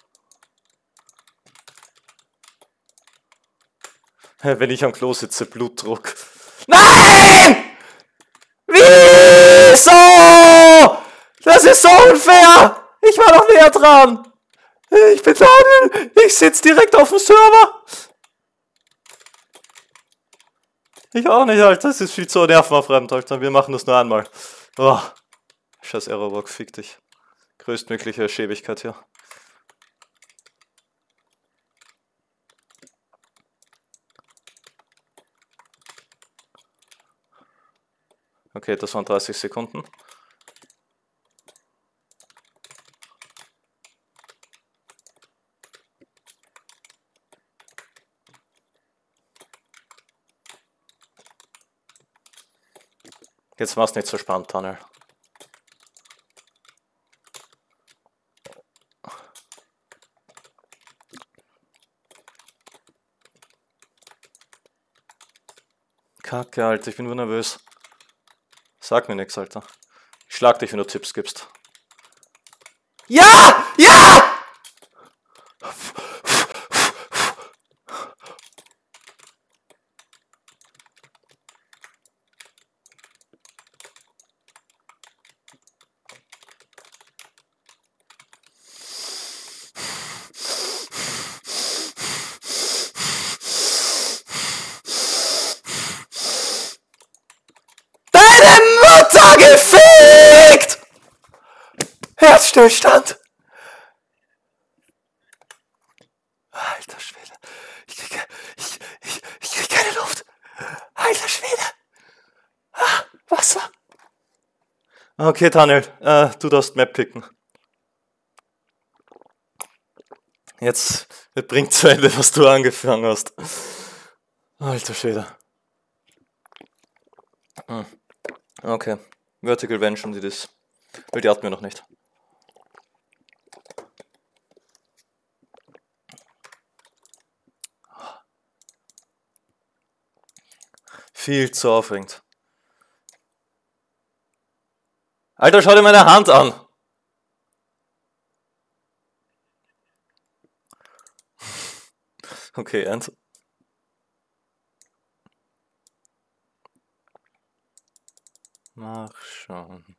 Wenn ich am Klo sitze, Blutdruck. Nein! ist so unfair! Ich war noch näher dran! Ich bin Daniel! Ich sitze direkt auf dem Server! Ich auch nicht, Alter. Das ist viel zu nervenaufreibend, Alter. Wir machen das nur einmal. Oh. Scheiß Aeroblock, fick dich. Größtmögliche Schäbigkeit hier. Okay, das waren dreißig Sekunden. Jetzt war es nicht so spannend, Tunnel. Kacke, Alter, ich bin nur nervös. Sag mir nichts, Alter. Ich schlag dich, wenn du Tipps gibst. Ja! Ja! Mutter gefickt! Herzstillstand! Alter Schwede. Ich krieg, ich, ich, ich krieg keine Luft. Alter Schwede. Ah, Wasser. Okay, Daniel, äh, du darfst Map picken. Jetzt bringt zu Ende, was du angefangen hast. Alter Schwede. Hm. Okay. Vertical Vengeance, die das. Weil die hatten wir noch nicht. Viel zu aufregend. Alter, schau dir meine Hand an! Okay, ernst. Mach schon.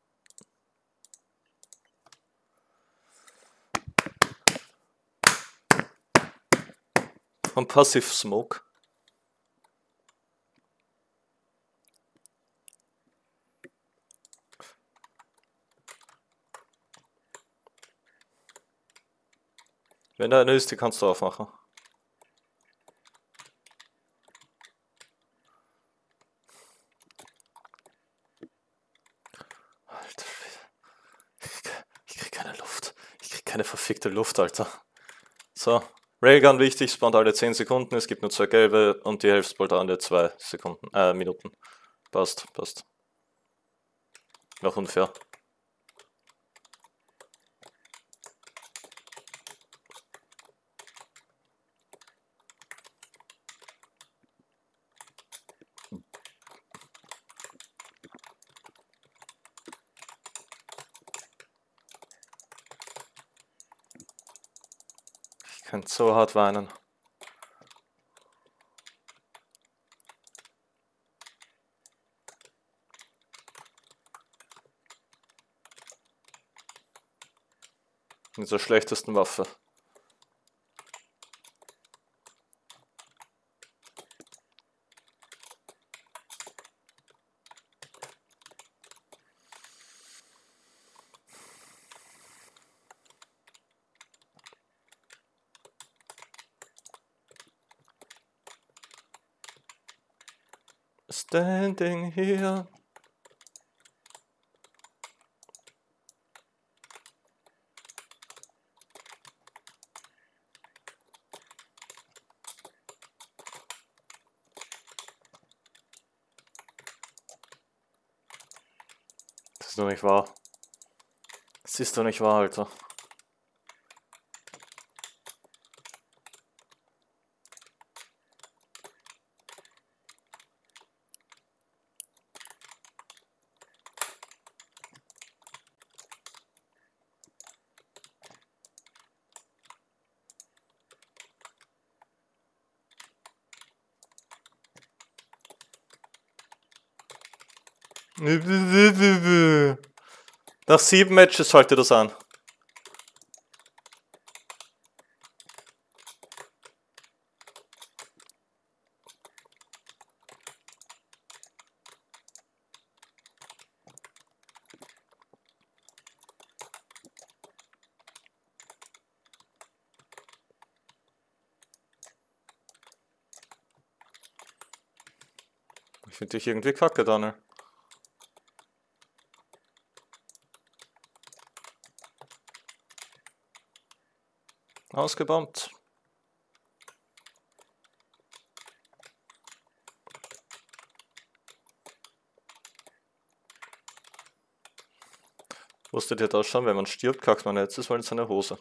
Von Passive Smoke. Wenn da eine ist, die kannst du aufmachen. Alter Schwede. Ich krieg keine Luft. Ich krieg keine verfickte Luft, Alter. So. Railgun wichtig, spawnt alle zehn Sekunden, es gibt nur zwei gelbe und die Hälfte spawnt alle zwei Sekunden, äh, Minuten. Passt, passt. Noch unfair. Ich kann so hart weinen. Mit der schlechtesten Waffe. Standing here. Das ist doch nicht wahr. Das ist doch nicht wahr, Alter. Nach sieben Matches sollte das an. Ich finde dich irgendwie kacke, Daniel. Ausgebombt. Wusstet ihr das schon? Wenn man stirbt, kackt man letztes Mal in seine Hose.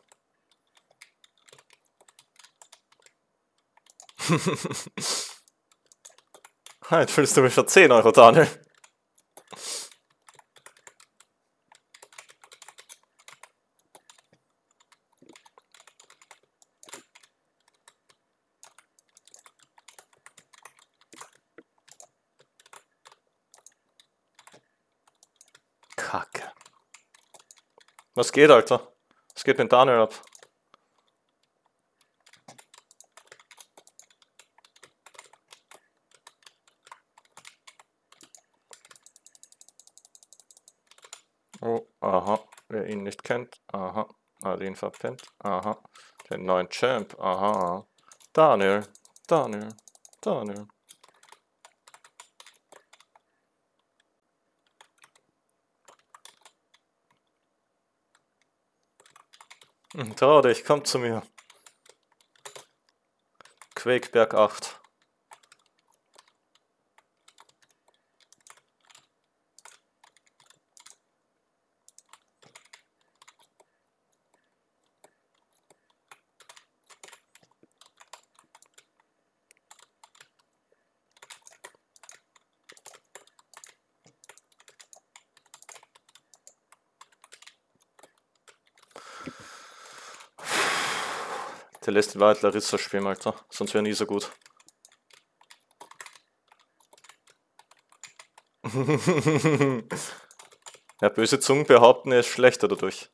Jetzt fühlst du mich für zehn Euro, Daniel. Kacke. Was geht, Alter? Was geht mit Daniel ab? Oh, aha. Wer ihn nicht kennt, aha. Hat ihn verpennt, aha. Den neuen Champ, aha. Daniel, Daniel, Daniel. Trau dich, komm zu mir. Quakeberg acht. Der lässt die Wahrheit Larissa spielen, Alter. Sonst wäre nie so gut. Ja, böse Zungen behaupten, er ist schlechter dadurch.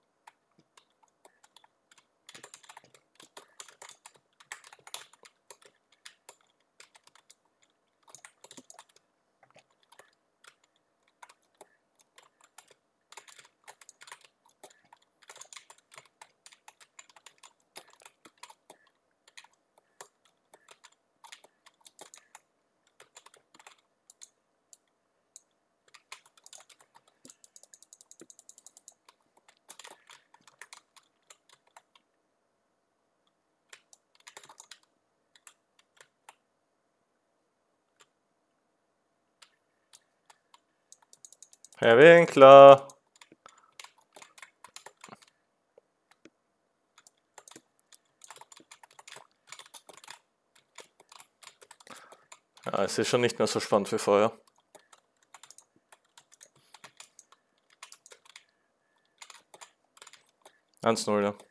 Herr Winkler. Ja, es ist schon nicht mehr so spannend wie vorher. eins null, ja.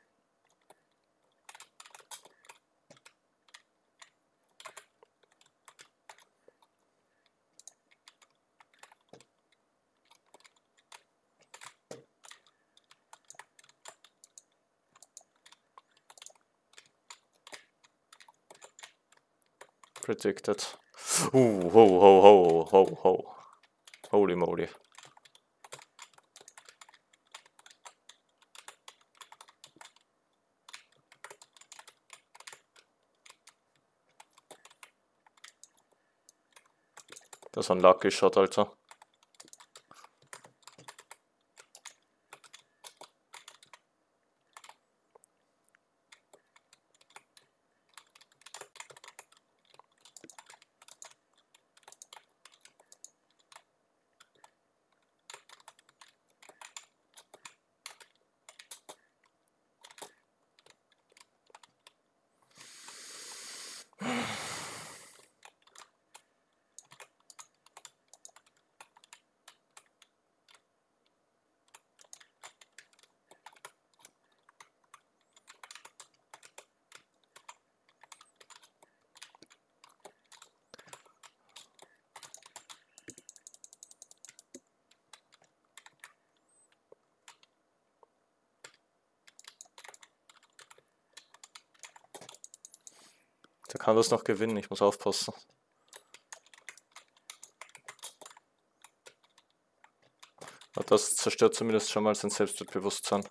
Predicted. Uh, ho, ho, ho, ho, ho. Holy moly. Das war ein Lucky Shot, Alter. Der kann das noch gewinnen, ich muss aufpassen. Aber das zerstört zumindest schon mal sein Selbstwertbewusstsein.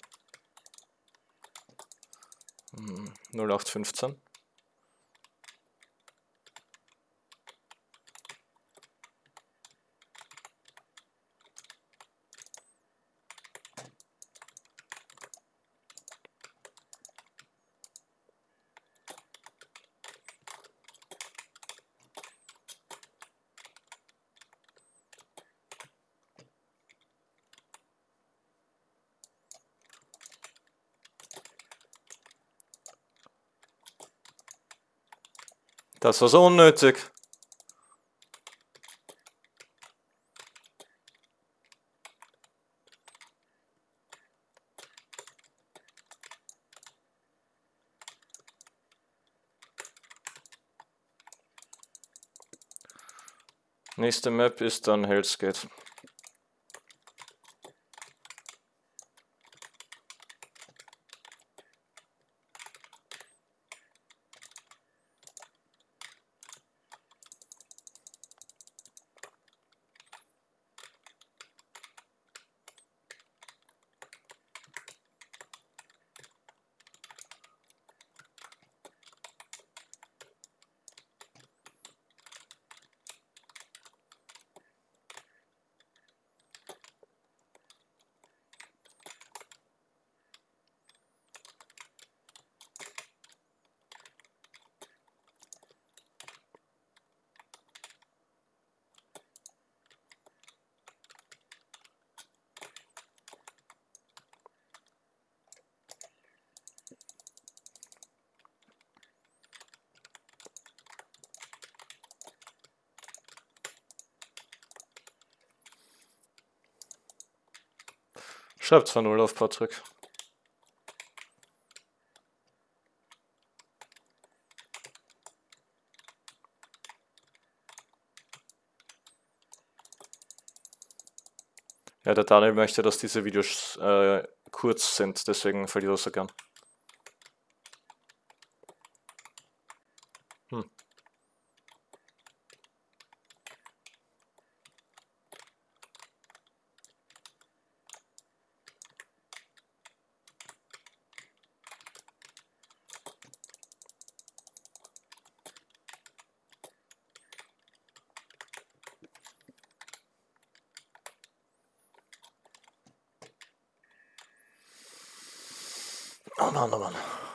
Hm, null acht fünfzehn. Das war so unnötig. Nächste Map ist dann Hell's Gate. Schreibt zwei null auf, Patrick. Ja, der Daniel möchte, dass diese Videos äh, kurz sind, deswegen verliert er so gern. Hm. Oh Mann, oh Mann.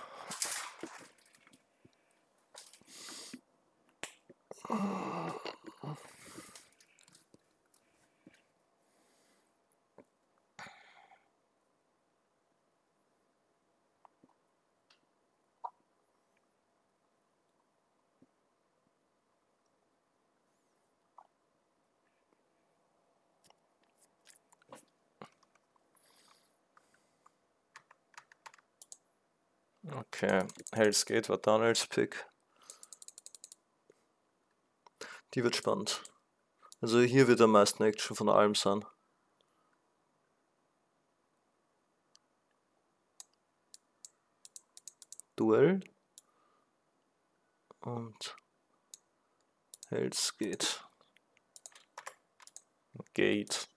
Okay, Hell's Gate war Daniels Pick. Die wird spannend. Also hier wird am meisten Action von allem sein. Duell. Und Hell's Gate. Gate.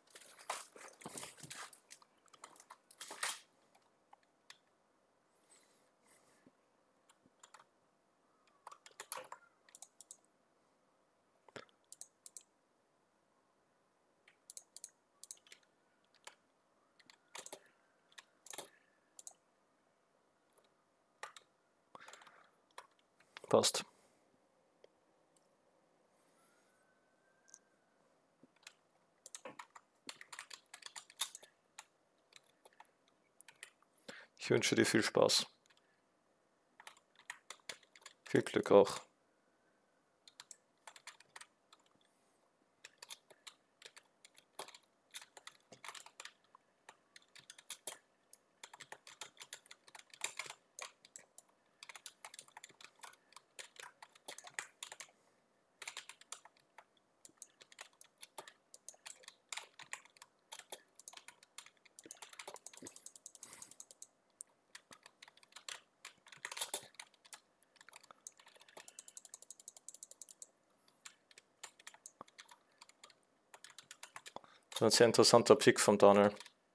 Passt. Ich wünsche dir viel Spaß. Viel Glück auch. Das ist ein sehr interessanter Pick von Daniel.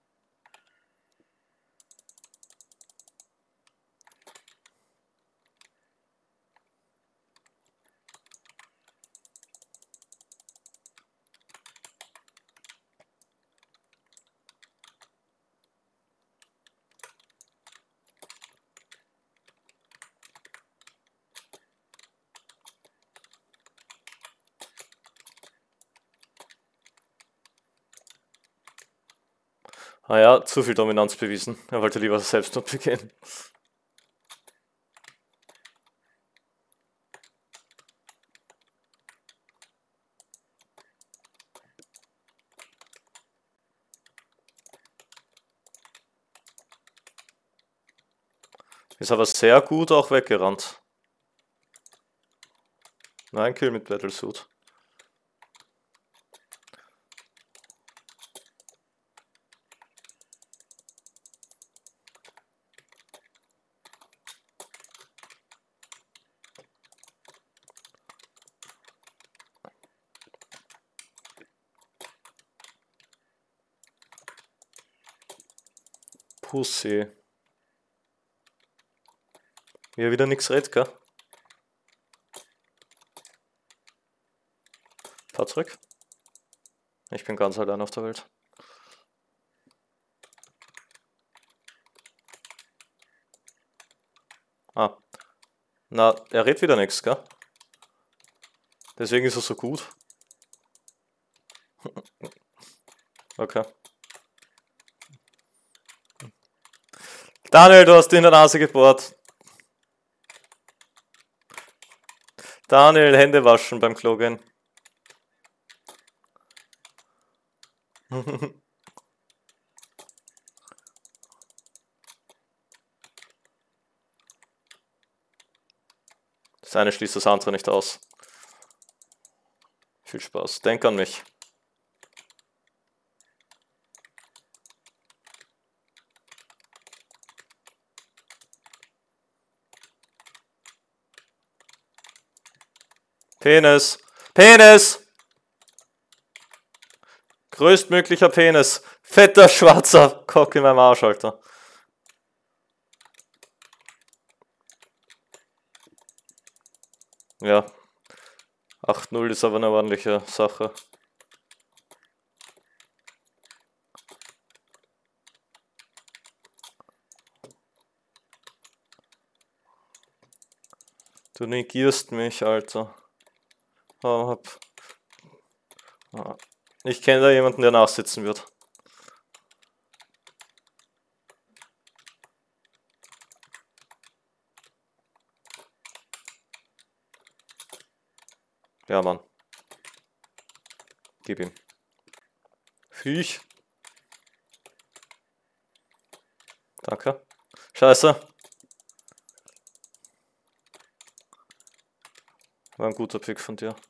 Ah ja, zu viel Dominanz bewiesen. Er wollte lieber Selbstmord begehen. Ist aber sehr gut auch weggerannt. Nein, Kill mit Battlesuit. Pussy. Wie er wieder nix redet, gell? Fahr zurück. Ich bin ganz allein auf der Welt. Ah. Na, er redet wieder nichts, gell? Deswegen ist er so gut. Okay. Daniel, du hast in der Nase gebohrt. Daniel, Hände waschen beim Klo gehen. Das eine schließt das andere nicht aus. Viel Spaß. Denk an mich. Penis. Penis! Größtmöglicher Penis. Fetter, schwarzer Cock in meinem Arsch, Alter. Ja. acht null ist aber eine ordentliche Sache. Du negierst mich, Alter. Oh, ich kenne da jemanden, der nachsitzen wird. Ja, Mann. Gib ihm. Viech. Danke. Scheiße. War ein guter Pick von dir.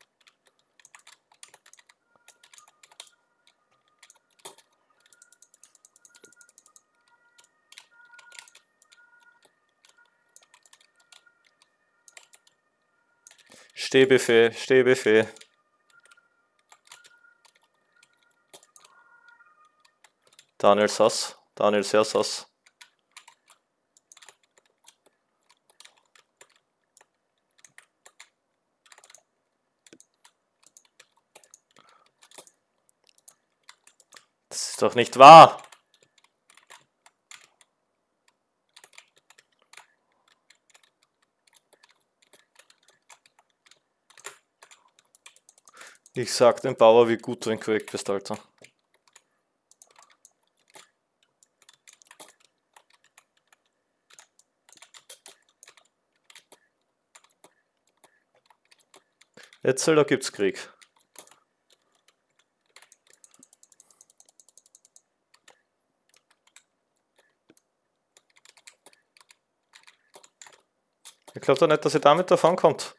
Stehbefehl, Stehbefehl. Daniel sass. Daniel sehr sass. Das ist doch nicht wahr. Ich sag dem Bauer, wie gut du in Quake bist, Alter. Jetzt da gibt's Krieg. Ich glaube doch nicht, dass ihr damit davon kommt.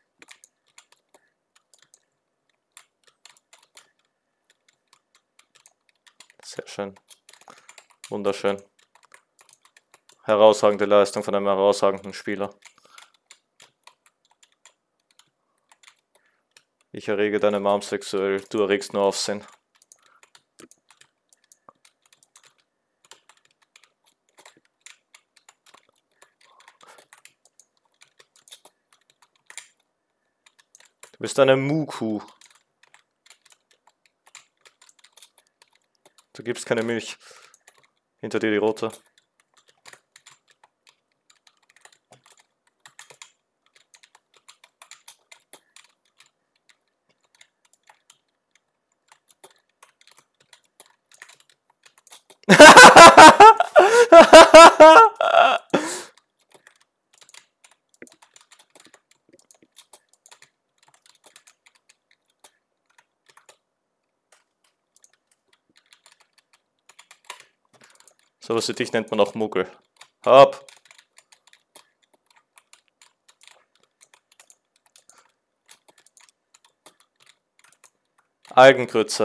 Sehr schön. Wunderschön. Herausragende Leistung von einem herausragenden Spieler. Ich errege deine Mom sexuell, du erregst nur Aufsehen. bist eine Mu-Kuh. Du gibst keine Milch. Hinter dir die rote. So was wie dich nennt man auch Muggel. Hopp! Algengrütze.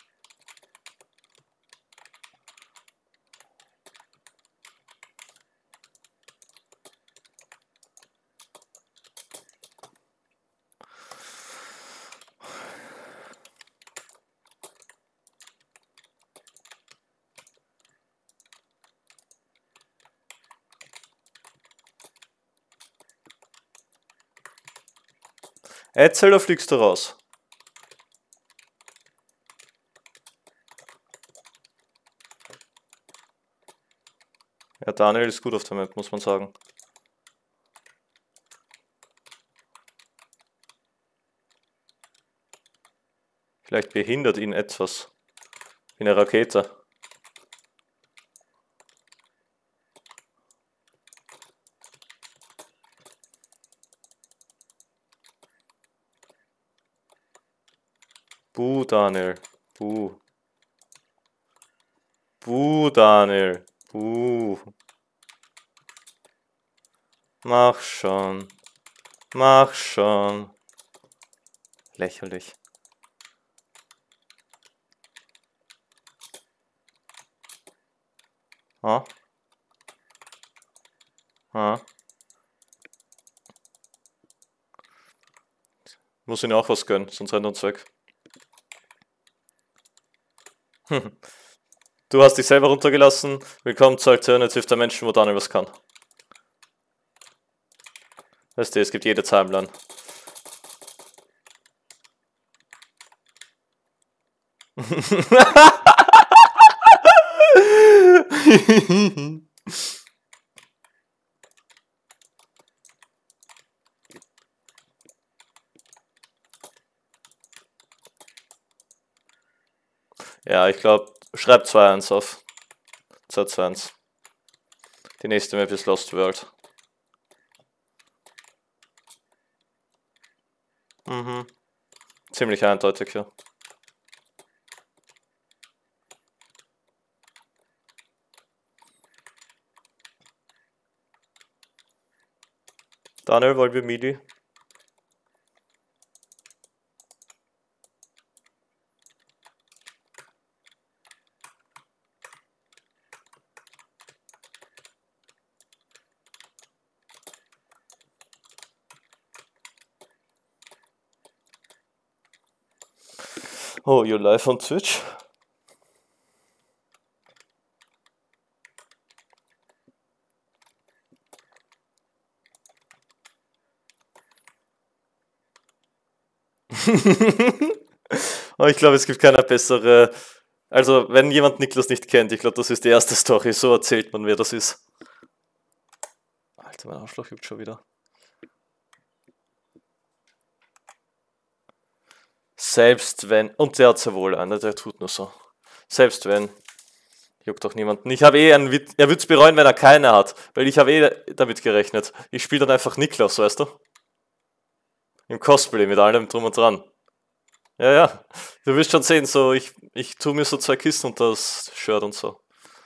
Etzel, da fliegst du raus. Ja, Daniel ist gut auf der Map, muss man sagen. Vielleicht behindert ihn etwas. Wie eine Rakete. Buh, Daniel. Buh. Buh, Daniel. Buh. Mach schon. Mach schon. Lächerlich. Ha? Ha? Muss ihnen auch was gönnen, sonst rennt er uns weg. Du hast dich selber runtergelassen. Willkommen zur Alternative der Menschen, wo Daniel was kann. Weißt du, es gibt jede Timeline. Ja, ich glaube, schreib zwei eins auf. zwei zwei eins. Die nächste Map ist Lost World. Mhm. Ziemlich eindeutig, ja. Daniel, wollen wir Midi? Oh, you're live on Twitch? Oh, ich glaube, es gibt keine bessere. Also, wenn jemand Niklas nicht kennt, ich glaube, das ist die erste Story. So erzählt man, wer das ist. Alter, mein Arschloch juckt schon wieder. Selbst wenn. Und der hat ja wohl eine, der tut nur so. Selbst wenn. Juckt doch niemanden. Ich habe eh einen Witz. Er wird es bereuen, wenn er keine hat. Weil ich habe eh damit gerechnet. Ich spiele dann einfach Niklas, weißt du? Im Cosplay mit allem drum und dran. Ja, ja. Du wirst schon sehen, so ich, ich tue mir so zwei Kisten unter das Shirt und so.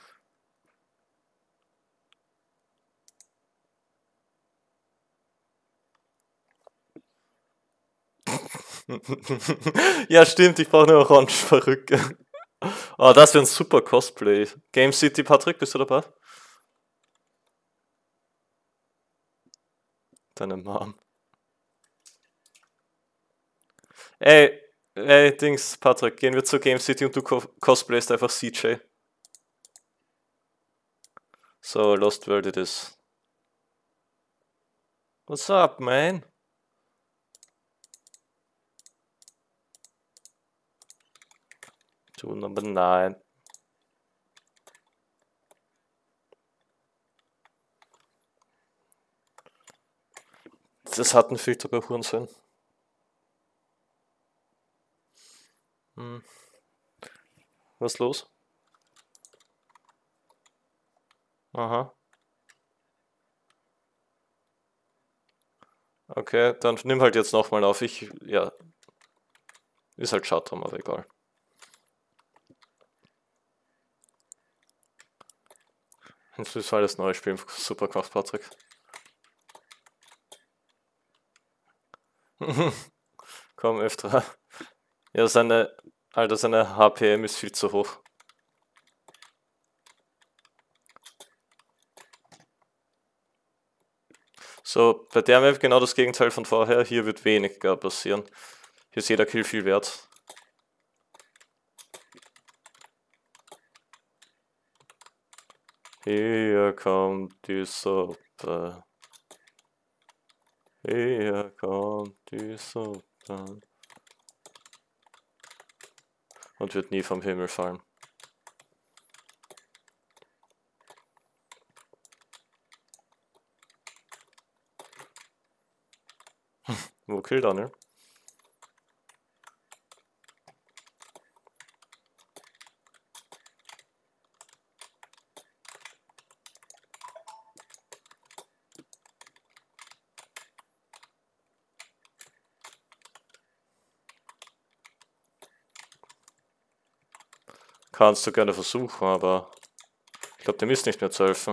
Ja, stimmt, ich brauche eine Orange-Perücke. Oh, das wäre ein super Cosplay. Game City, Patrick, bist du dabei? Deine Mom. Ey, ey, Dings, Patrick, gehen wir zur Game City und du co cosplayst einfach C J. So, Lost World it is. What's up, man? Tun, aber nein. Das hat einen Filter bei Hurensohn. Hm. Was ist los? Aha. Okay, dann nimm halt jetzt nochmal auf. Ich, ja. Ist halt schade drum, aber egal. Jetzt müssen wir alles neu spielen. Super gemacht, Patrick. Komm, öfter. Ja, seine. Alter, seine H P M ist viel zu hoch. So, bei der Map genau das Gegenteil von vorher. Hier wird weniger passieren. Hier ist jeder Kill viel wert. Hier kommt die Suppe. Hier kommt die Suppe. Und wird nie vom Himmel fallen. Wo killt Daniel? Kannst du gerne versuchen, aber ich glaube, dem ist nicht mehr zu helfen.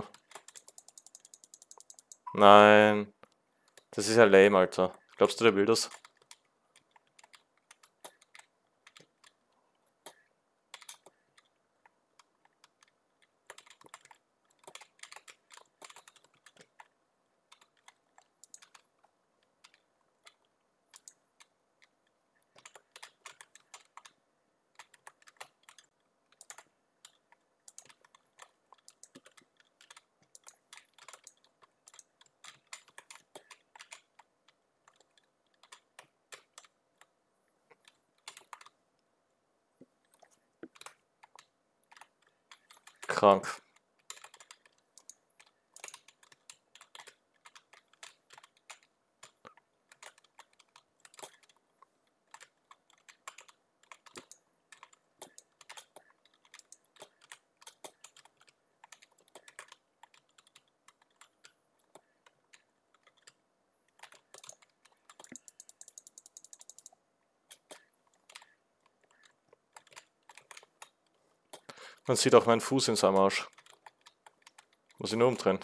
Nein. Das ist ja lame, Alter. Glaubst du, der will das? Krank. Man sieht auch meinen Fuß in seinem Arsch. Muss ich nur umdrehen.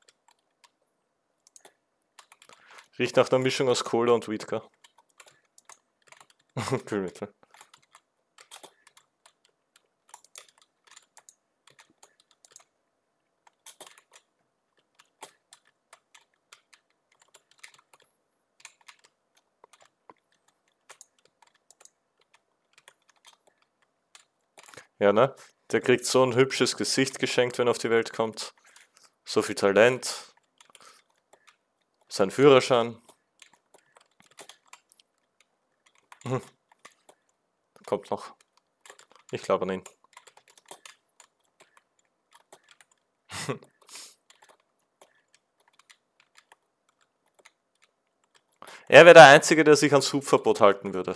Riecht nach einer Mischung aus Cola und Wodka. Kühlmittel. Ja, ne? Der kriegt so ein hübsches Gesicht geschenkt, wenn er auf die Welt kommt. So viel Talent. Sein Führerschein. Hm. Kommt noch. Ich glaube an ihn. Er wäre der Einzige, der sich ans Hubverbot halten würde.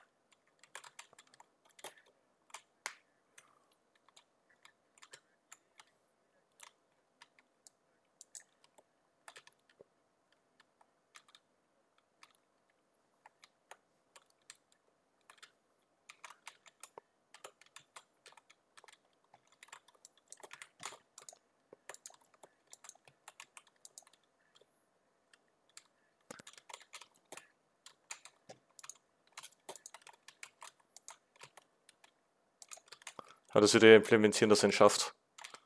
Aber das würde implementieren, dass er ihn schafft.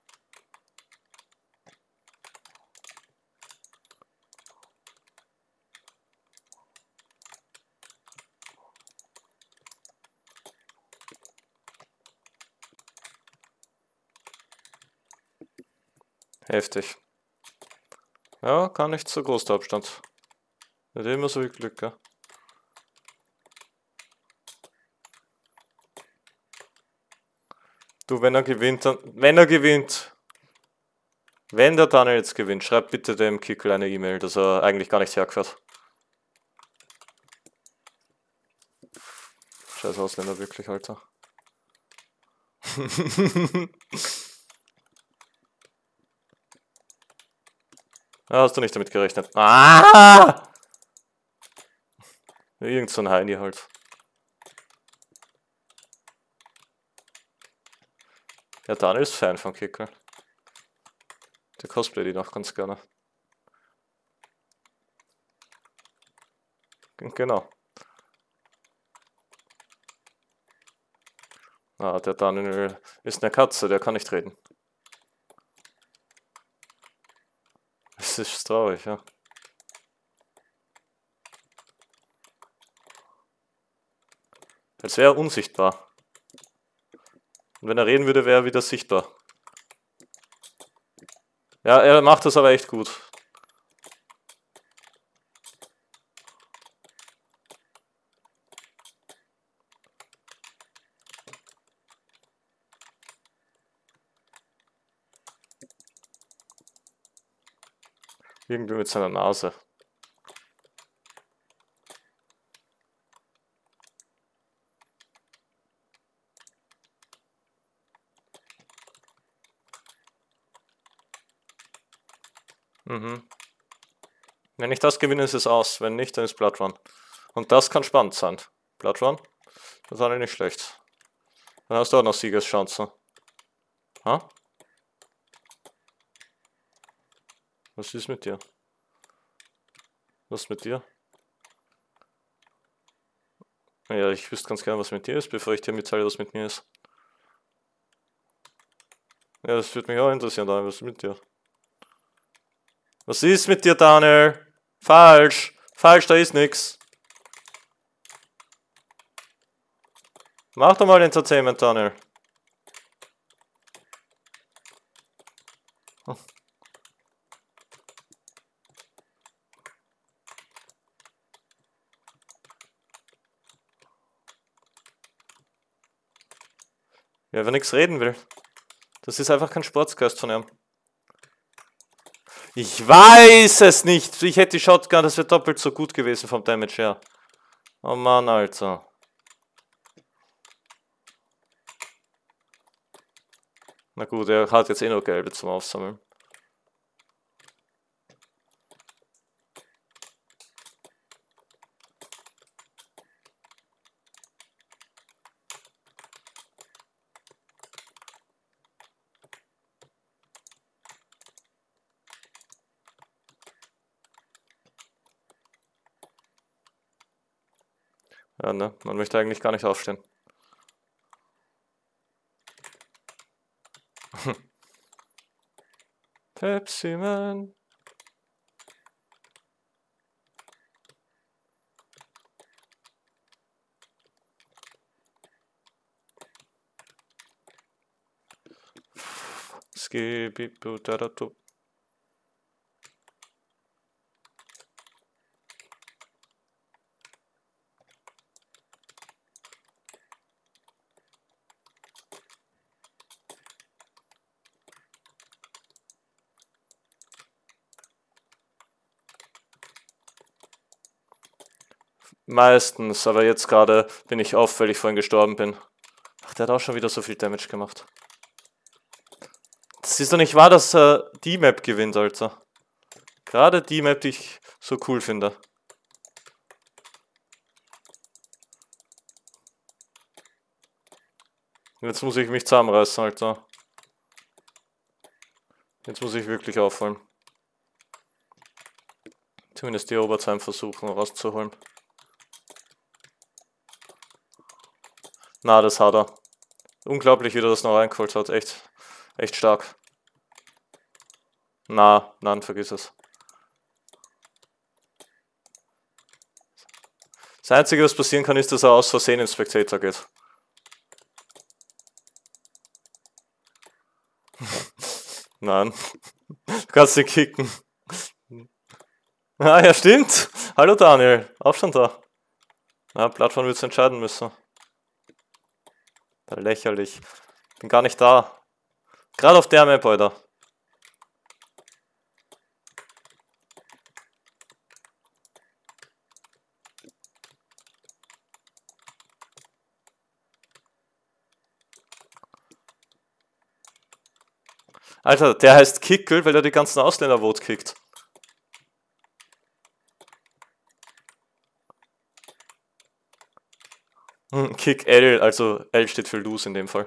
Heftig. Ja, gar nicht so groß der Abstand. Nicht immer so viel Glück, gell? Du, wenn er gewinnt, dann. Wenn er gewinnt. Wenn der Daniel jetzt gewinnt, schreib bitte dem Kickel eine E-Mail, dass er eigentlich gar nicht hergehört. Scheiß Ausländer, wirklich, Alter. Ja, hast du nicht damit gerechnet? Ah! Irgend so ein Heini halt. Ja, Daniel ist Fan von Kickel. Der cosplay die noch ganz gerne. Genau. Ah, der Daniel ist eine Katze, der kann nicht reden. Das ist traurig, ja. Als wäre er unsichtbar. Und wenn er reden würde, wäre er wieder sichtbar. Ja, er macht das aber echt gut. Irgendwie mit seiner Nase. Mhm. Wenn ich das gewinne, ist es aus. Wenn nicht, dann ist Blood Run. Und das kann spannend sein. Blood Run? Das war nicht schlecht. Dann hast du auch noch Siegeschancen. Ha? Was ist mit dir? Was ist mit dir? Ja, ich wüsste ganz gerne, was mit dir ist, bevor ich dir mitteile, was mit mir ist. Ja, das würde mich auch interessieren, Daniel, was ist mit dir? Was ist mit dir, Daniel? Falsch! Falsch, da ist nix. Mach doch mal Entertainment, Daniel. Ja, wenn nichts reden will. Das ist einfach kein Sportsgeist von ihm. Ich weiß es nicht. Ich hätte die Shotgun, das wäre doppelt so gut gewesen vom Damage her. Oh Mann, Alter. Na gut, er hat jetzt eh noch gelbe zum Aufsammeln. Ja, ne? Man möchte eigentlich gar nicht aufstehen. Pepsi Man. Skibi-bu-da-da-du. Meistens, aber jetzt gerade bin ich auf, weil ich vorhin gestorben bin. Ach, der hat auch schon wieder so viel Damage gemacht. Das ist doch nicht wahr, dass äh, die Map gewinnt, Alter. Gerade die Map, die ich so cool finde. Jetzt muss ich mich zusammenreißen, Alter. Jetzt muss ich wirklich aufholen. Zumindest die Overtime versuchen rauszuholen. Na, das hat er. Unglaublich, wie er das noch reingeholt hat. Echt, echt stark. Na, nein, vergiss es. Das Einzige, was passieren kann, ist, dass er aus Versehen ins Spectator geht. Nein. Du kannst ihn kicken. Ah, ja, stimmt. Hallo Daniel, auch schon da. Ja, Plattform wird es entscheiden müssen. Lächerlich. Bin gar nicht da. Gerade auf der Map, Alter. Alter, der heißt Kickel, weil er die ganzen Ausländer vote kickt. Hm, Kick L, also L steht für Lose in dem Fall.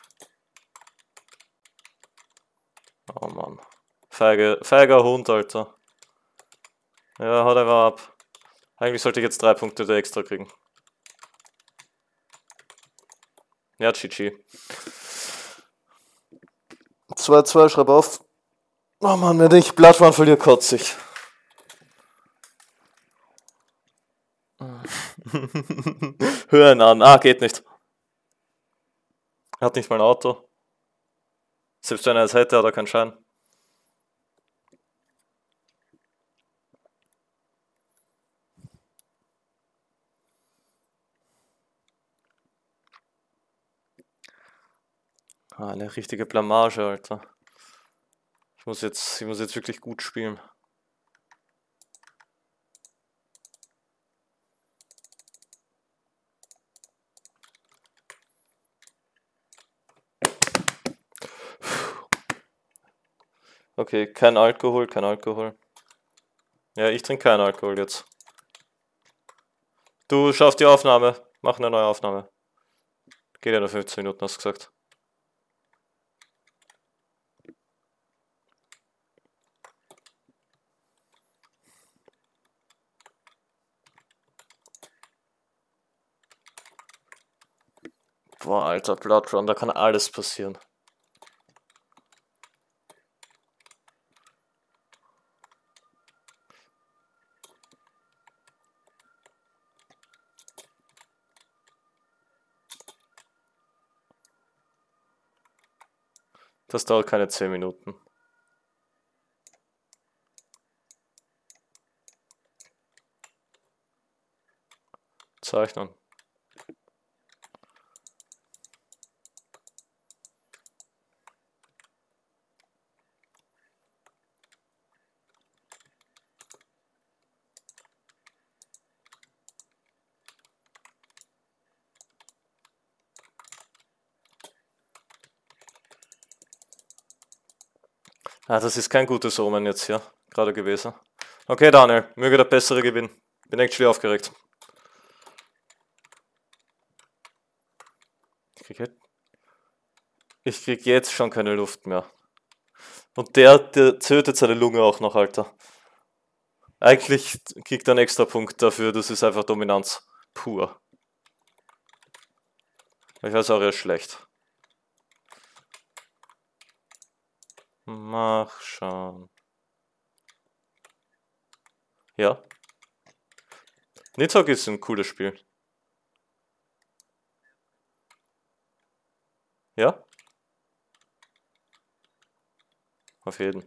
Oh Mann. Feige, feiger Hund, Alter. Ja, haut einfach ab. Eigentlich sollte ich jetzt drei Punkte da extra kriegen. Ja, G G. zwei zwei, schreib auf. Oh Mann, wenn ich Bloodrun verliere, kotze ich. Hören an. Ah, geht nicht. Er hat nicht mal ein Auto. Selbst wenn er es hätte, hat er keinen Schein. Ah, eine richtige Blamage, Alter. Ich muss jetzt, ich muss jetzt wirklich gut spielen. Okay, kein Alkohol, kein Alkohol. Ja, ich trinke keinen Alkohol jetzt. Du schaff die Aufnahme. Mach eine neue Aufnahme. Geht ja nur fünfzehn Minuten, hast du gesagt. Boah, alter, Bloodrun, da kann alles passieren. Das dauert keine zehn Minuten. Zeichnen. Ah, das ist kein gutes Omen jetzt hier, gerade gewesen. Okay, Daniel, möge der Bessere gewinnen. Bin actually aufgeregt. Ich krieg, jetzt, ich krieg jetzt schon keine Luft mehr. Und der, der tötet seine Lunge auch noch, Alter. Eigentlich kriegt er einen extra Punkt dafür, das ist einfach Dominanz. Pur. Ich weiß auch, er ist schlecht. Mach schon. Ja. Nidhogg ist ein cooles Spiel. Ja? Auf jeden.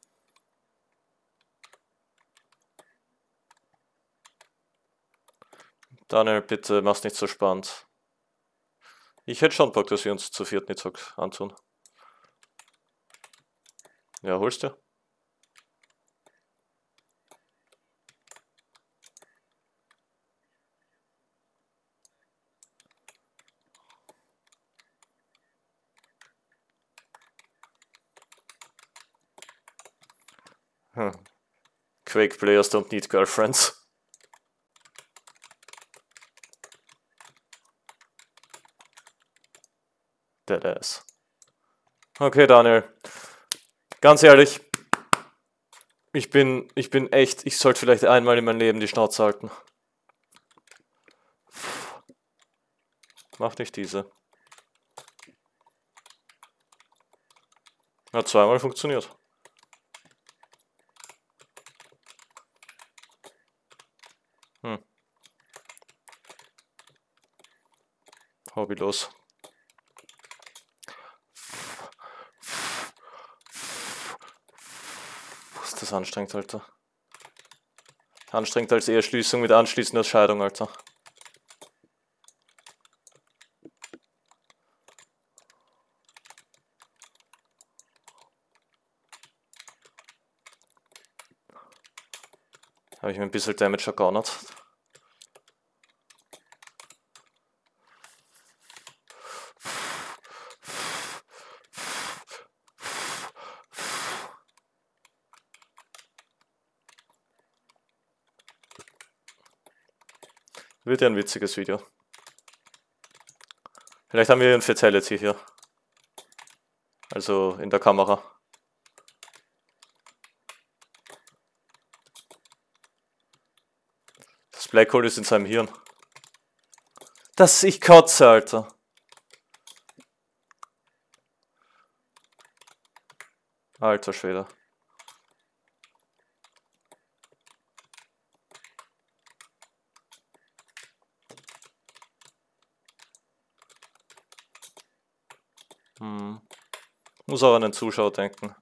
Daniel, bitte mach's nicht so spannend. Ich hätte schon Bock, dass wir uns zu viert Nidhogg antun. Ja, holst du? Hm. Quake players don't need girlfriends. Deadass. Okay, Daniel. Ganz ehrlich. Ich bin, ich bin echt, ich sollte vielleicht einmal in meinem Leben die Schnauze halten. Mach nicht diese. Hat zweimal funktioniert. Hm. Hobbylos. Was ist das anstrengend, Alter? Anstrengend als Eheschließung mit anschließender Scheidung, Alter. Habe ich mir ein bisschen Damage ergaunert. Wird ja ein witziges Video. Vielleicht haben wir ein Fatality hier. Also in der Kamera. Das Black Hole ist in seinem Hirn. Das ich kotze, Alter. Alter Schwede. Hm. Muss auch an den Zuschauer denken.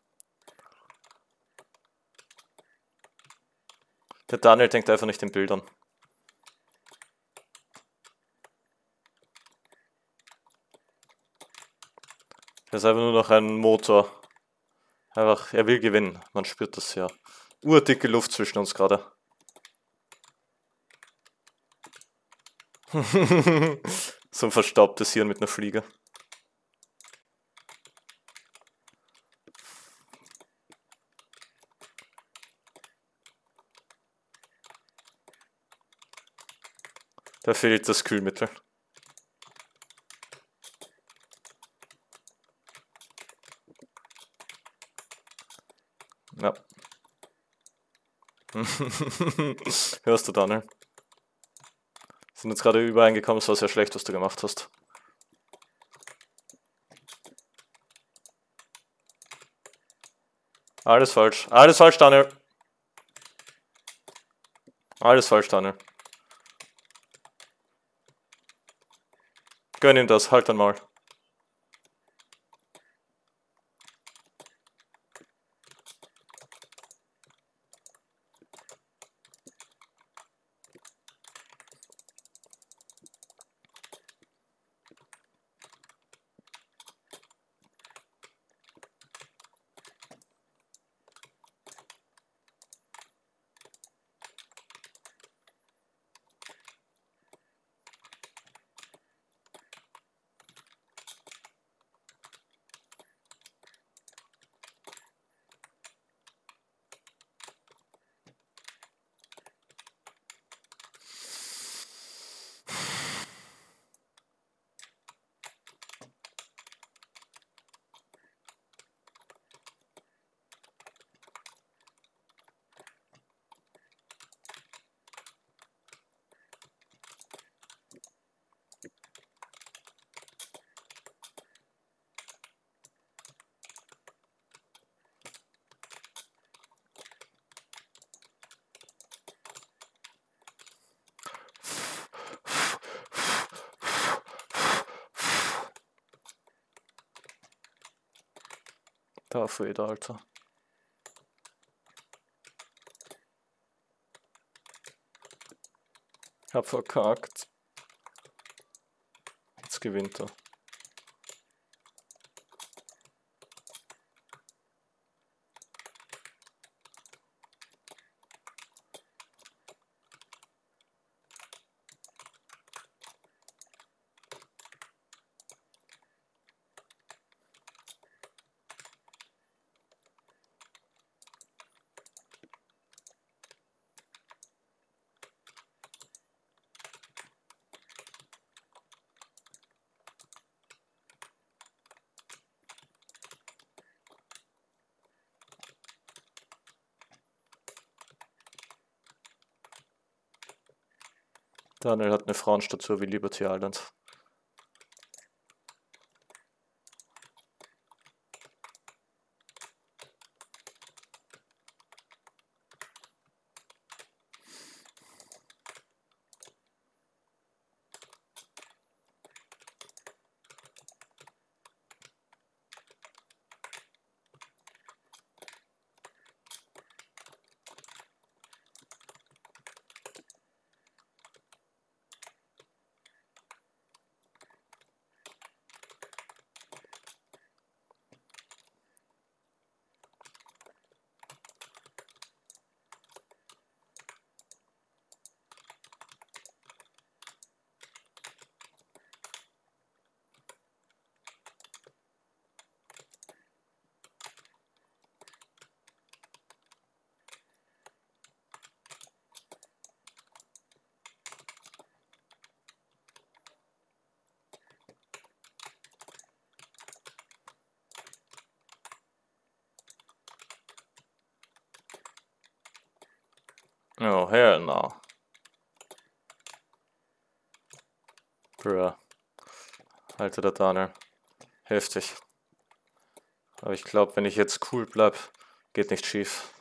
Der Daniel denkt einfach nicht in Bildern. Er ist einfach nur noch ein Motor. Einfach, er will gewinnen. Man spürt das ja. Urdicke Luft zwischen uns gerade. So ein verstaubtes Hirn mit einer Fliege. Da fehlt das Kühlmittel. Ja. Hörst du, Daniel? Sind jetzt gerade übereingekommen, es war sehr schlecht, was du gemacht hast. Alles falsch. Alles falsch, Daniel. Alles falsch, Daniel. Gönn ihm das, halt einmal. Darth Vader, Alter. Hab verkackt. Jetzt gewinnt er. Daniel hat eine Frauenstatur wie Liberty Island. Oh, hell no. Bruh. Alter, der Daniel. Heftig. Aber ich glaube, wenn ich jetzt cool bleib, geht nicht schief.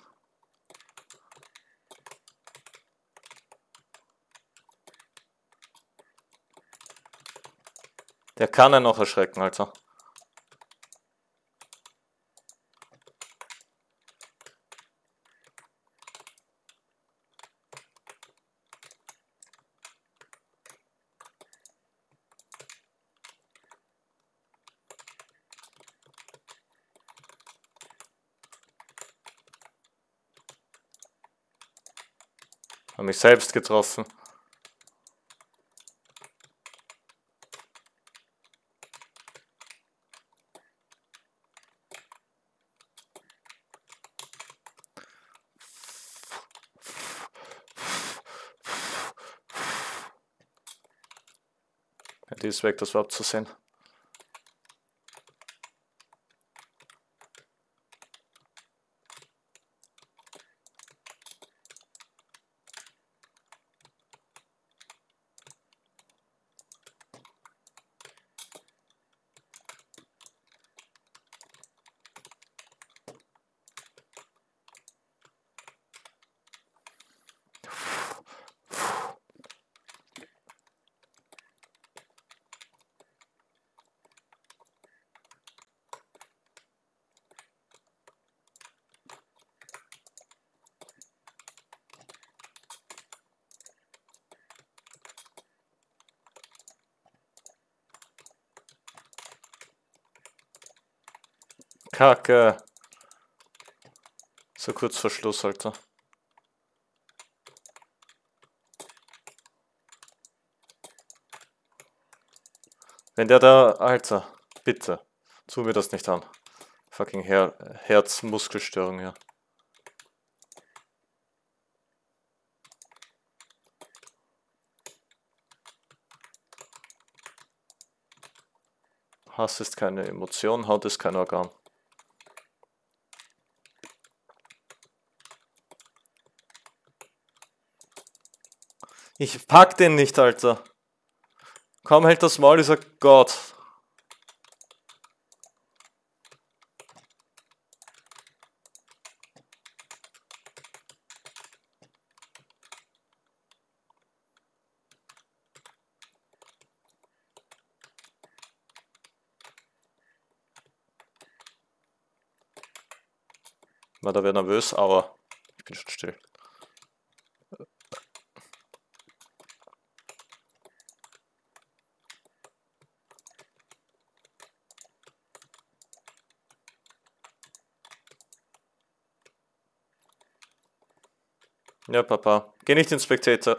Der kann einen noch erschrecken, Alter. Hab mich selbst getroffen. Ja, die ist weg, das war abzusehen. Kacke. So kurz vor Schluss, Alter. Wenn der da, Alter, bitte, tu mir das nicht an. Fucking Her Herzmuskelstörung hier. Hass ist keine Emotion, Haut ist kein Organ. Ich pack den nicht, Alter. Kaum hält das Maul, ist er Gott. War da wer nervös, aber ich bin schon still. Ja, Papa. Geh nicht ins Spectator.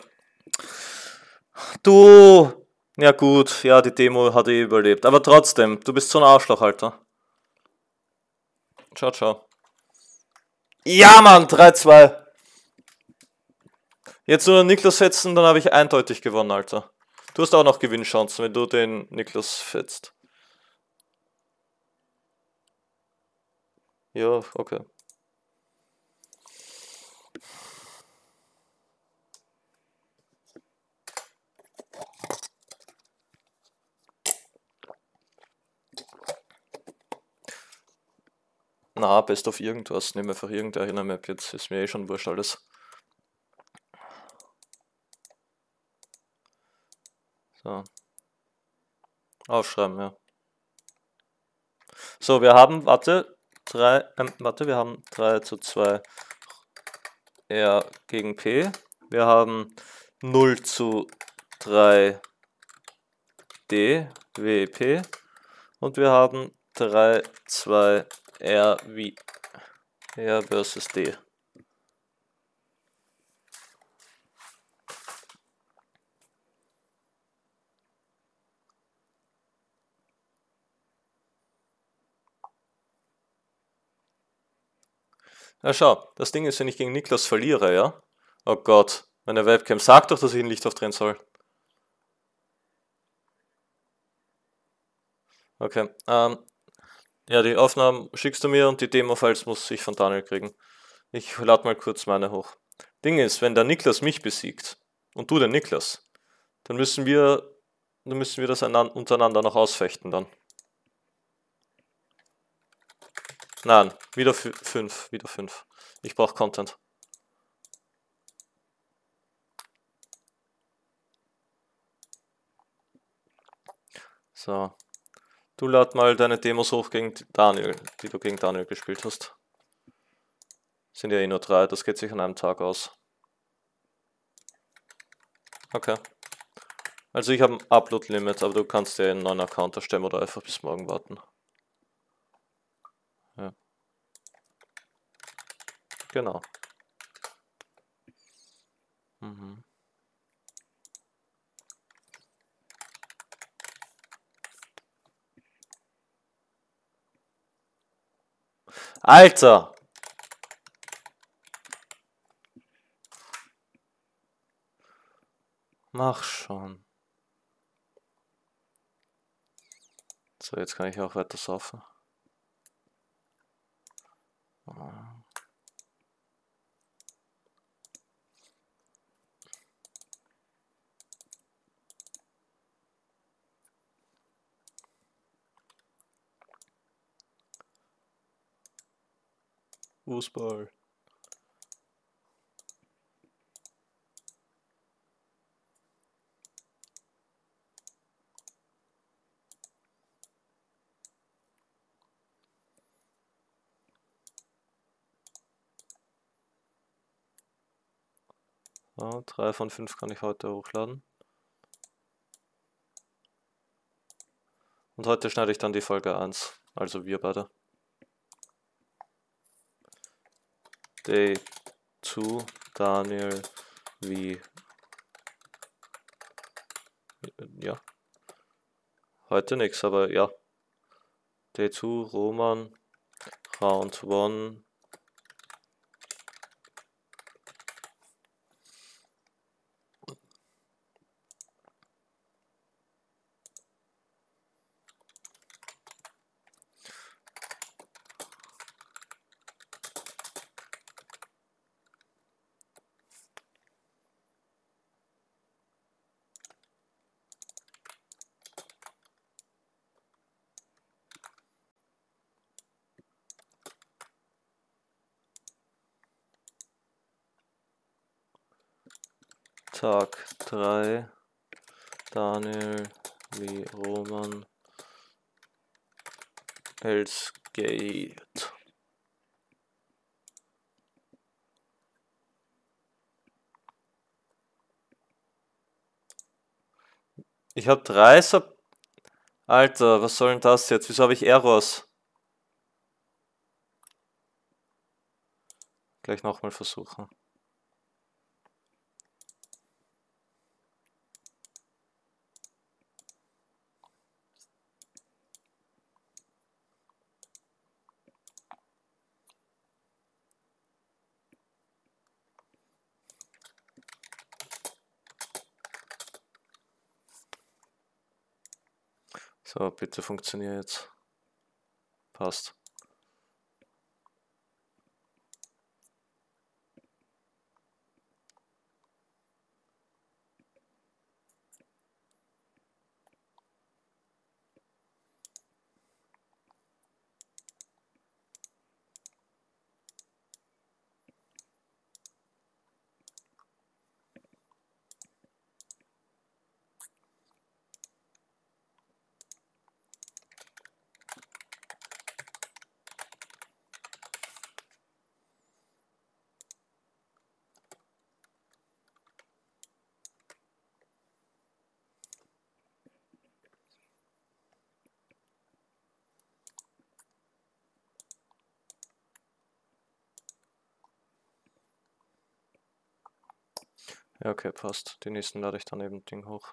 Du! Ja gut, ja, die Demo hat eh überlebt. Aber trotzdem, du bist so ein Arschloch, Alter. Ciao, ciao. Ja, Mann, drei zwei. Jetzt nur Niklas fetzen, dann habe ich eindeutig gewonnen, Alter. Du hast auch noch Gewinnchancen, wenn du den Niklas fetzt. Ja, okay. Na, best of irgendwas. Nimm einfach irgendeine Map jetzt. Ist mir eh schon wurscht alles. So. Aufschreiben, ja. So, wir haben, warte, drei, ähm, warte, wir haben drei zu zwei R gegen P. Wir haben null zu drei D, W P. Und wir haben drei zwei R wie R versus D. Na schau, das Ding ist, wenn ich gegen Niklas verliere, ja? Oh Gott, meine Webcam, sag doch, dass ich ein Licht aufdrehen soll. Okay, ähm, ja, die Aufnahmen schickst du mir und die Demo-Files muss ich von Daniel kriegen. Ich lade mal kurz meine hoch. Ding ist, wenn der Niklas mich besiegt und du den Niklas, dann müssen wir, dann müssen wir das einander, untereinander noch ausfechten dann. Nein, wieder fünf, wieder fünf. Ich brauche Content. So. Du lad mal deine Demos hoch gegen Daniel, die du gegen Daniel gespielt hast. Sind ja eh nur drei, das geht sich an einem Tag aus. Okay. Also ich habe ein Upload-Limit, aber du kannst dir einen neuen Account erstellen oder einfach bis morgen warten. Ja. Genau. Mhm. Alter! Mach schon. So, jetzt kann ich auch weiter saufen. Fußball. So, drei von fünf kann ich heute hochladen. Und heute schneide ich dann die Folge eins, also wir beide. Day zwei, Daniel, wie... Ja. Heute nichts, aber ja. Day zwei, Roman, Round eins. Tag drei, Daniel, wie Roman, es geht. Ich habe drei Sub... Alter, was soll denn das jetzt? Wieso habe ich Errors? Gleich nochmal versuchen. So, bitte funktioniert jetzt. Passt. Ja, okay, passt. Die nächsten lade ich dann eben Ding hoch.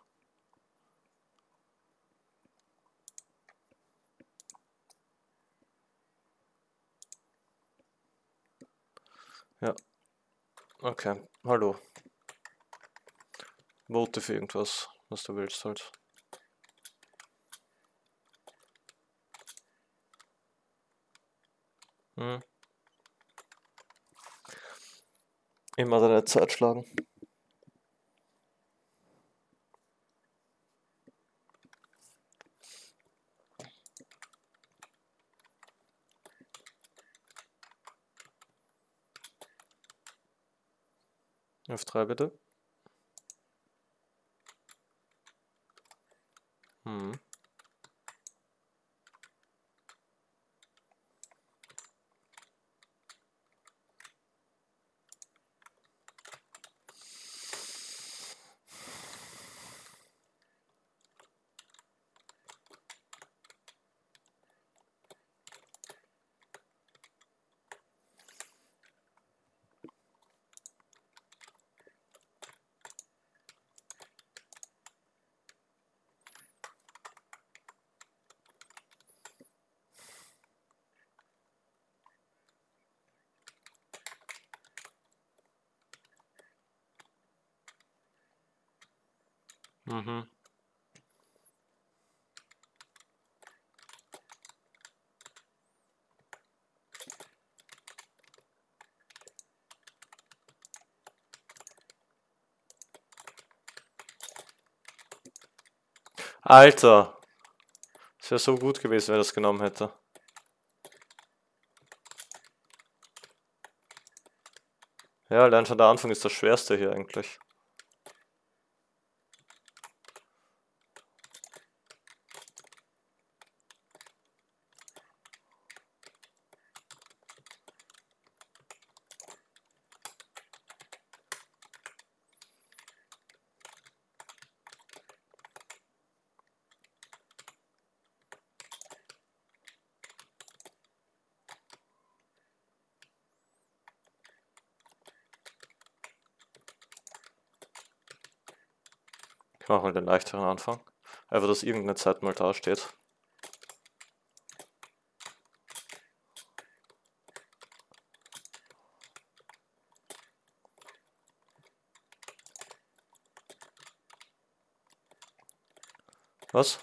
Ja. Okay, hallo. Vote für irgendwas, was du willst halt. Hm. Immer deine Zeit schlagen. F drei bitte. Hm. Mhm. Alter! Es wäre so gut gewesen, wenn er das genommen hätte. Ja, allein schon der Anfang ist das Schwerste hier eigentlich. Ich mache mal den leichteren Anfang. Einfach, dass irgendeine Zeit mal da steht. Was?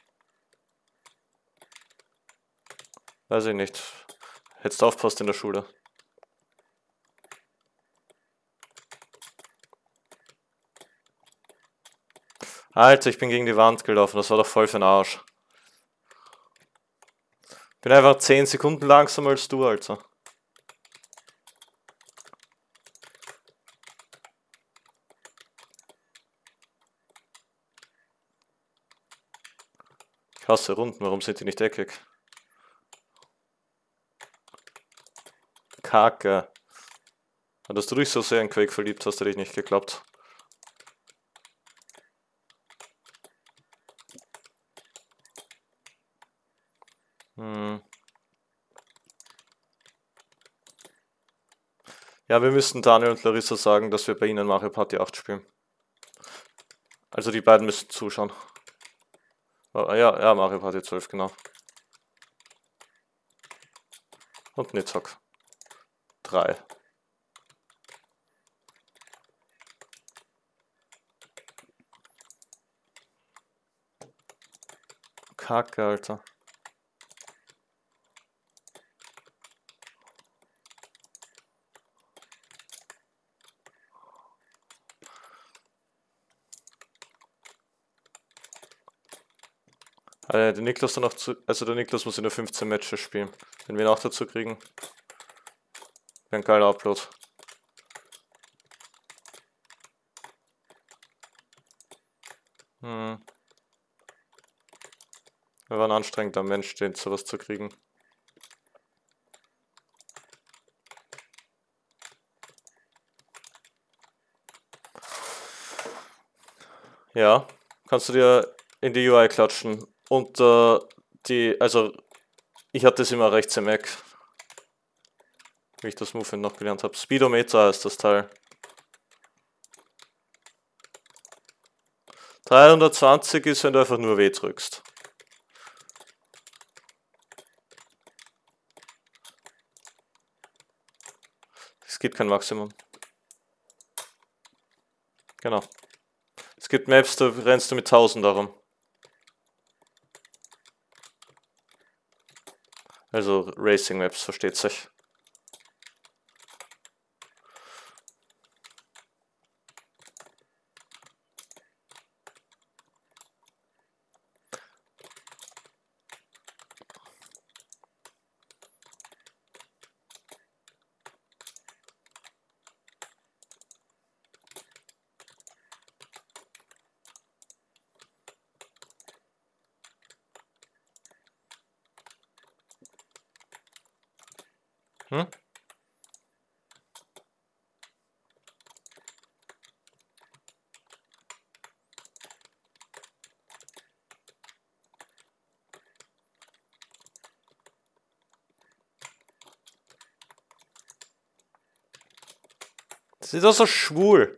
Weiß ich nicht. Hättest du aufpasst in der Schule. Alter, ich bin gegen die Wand gelaufen. Das war doch voll für den Arsch. Bin einfach zehn Sekunden langsamer als du, Alter. Ich hasse Runden, warum sind die nicht eckig? Kacke. Dass du dich so sehr in Quake verliebt hast, hätte ich nicht geglaubt. Hm. Ja, wir müssten Daniel und Larissa sagen, dass wir bei ihnen Mario Party acht spielen. Also die beiden müssen zuschauen. Oh, ja, ja, Mario Party zwölf, genau. Und Nizhak. drei. Kacke, Alter. Äh, der Niklas dann auch zu, also der Niklas muss in der fünfzehn Matches spielen. Wenn wir ihn auch dazu kriegen. Wäre ein geiler Upload. Hm. Er war ein anstrengender Mensch, den sowas zu kriegen. Ja, kannst du dir in die U I klatschen. Und äh, die, also ich hatte es immer rechts im Eck, wie ich das Movement noch gelernt habe. Speedometer ist das Teil. dreihundertzwanzig ist, wenn du einfach nur W drückst. Es gibt kein Maximum. Genau. Es gibt Maps, da rennst du mit tausend darum. Also Racing Maps, versteht sich. Hm? Das ist doch so schwul.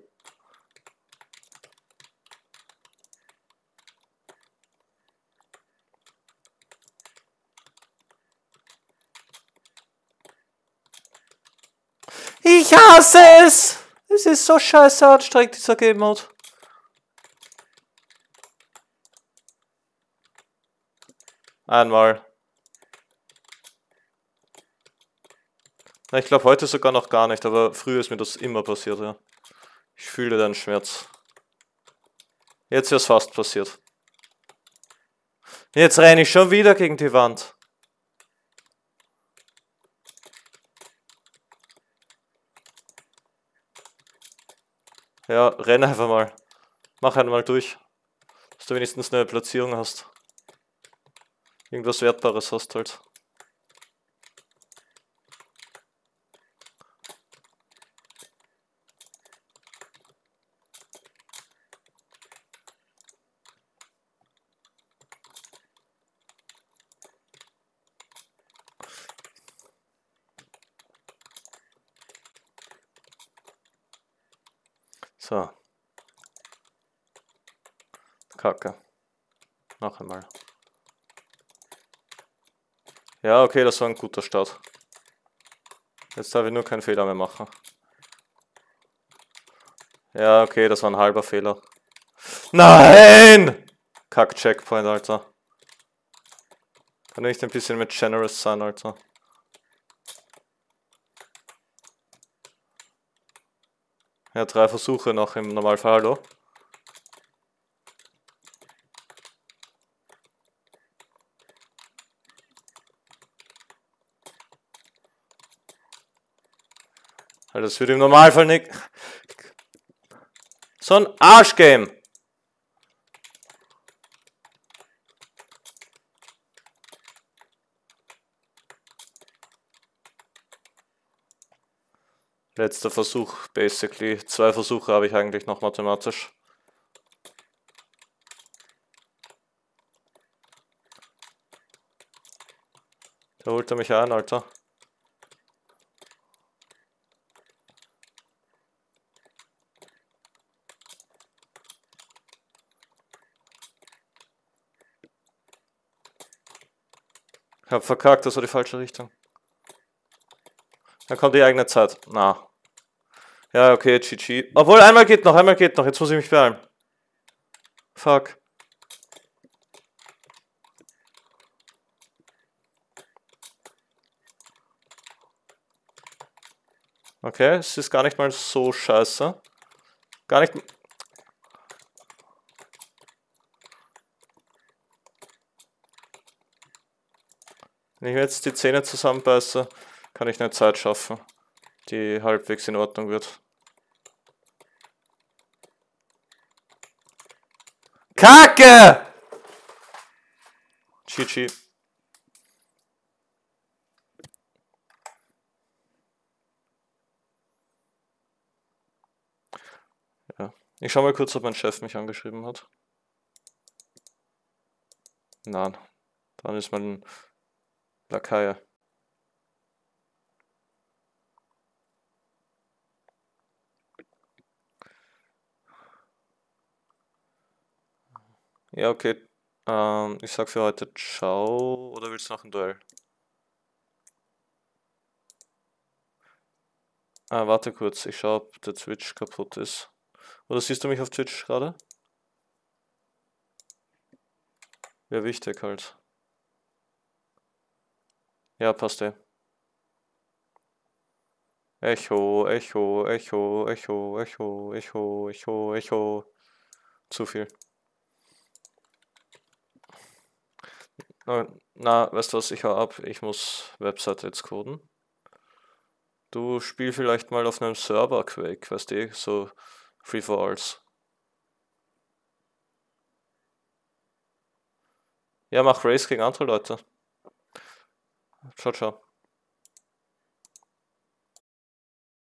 Ich hasse es! Es ist so scheiße anstrengend, dieser Game Mode. Einmal. Na, ich glaube heute sogar noch gar nicht, aber früher ist mir das immer passiert, ja. Ich fühle deinen Schmerz. Jetzt ist es fast passiert. Jetzt renne ich schon wieder gegen die Wand. Ja, renn einfach mal. Mach einmal durch. Dass du wenigstens eine Platzierung hast. Irgendwas Wertbares hast halt. So. Kacke. Noch einmal. Ja, okay, das war ein guter Start. Jetzt darf ich nur keinen Fehler mehr machen. Ja, okay, das war ein halber Fehler. Nein! Kack-Checkpoint, Alter. Kann nicht ein bisschen mit generous sein, Alter. Ja, drei Versuche noch im Normalfall, hallo? Das wird im Normalfall nicht. So ein Arschgame. Letzter Versuch, basically. Zwei Versuche habe ich eigentlich noch mathematisch. Da holt er mich ein, Alter. Ich hab verkackt, das war die falsche Richtung. Dann kommt die eigene Zeit. Na. Ja, okay, G G. Obwohl, einmal geht noch, einmal geht noch. Jetzt muss ich mich beeilen. Fuck. Okay, es ist gar nicht mal so scheiße. Gar nicht... Wenn ich mir jetzt die Zähne zusammenbeiße, kann ich eine Zeit schaffen, die halbwegs in Ordnung wird. Kacke! G G. Ja. Ich schau mal kurz, ob mein Chef mich angeschrieben hat. Nein. Dann ist mein Lakai. Ja, okay. Ähm, ich sag für heute ciao. Oder willst du noch ein Duell? Ah, warte kurz. Ich schau, ob der Twitch kaputt ist. Oder siehst du mich auf Twitch gerade? Wäre wichtig halt. Ja, passt eh. Echo, Echo, Echo, Echo, Echo, Echo, Echo, Echo. Zu viel. Na, na, weißt du was, ich hau ab. Ich muss Webseite jetzt coden. Du spiel vielleicht mal auf einem Server Quake, weißt du, so Free for Alls. Ja, mach Race gegen andere Leute. Ciao, ciao.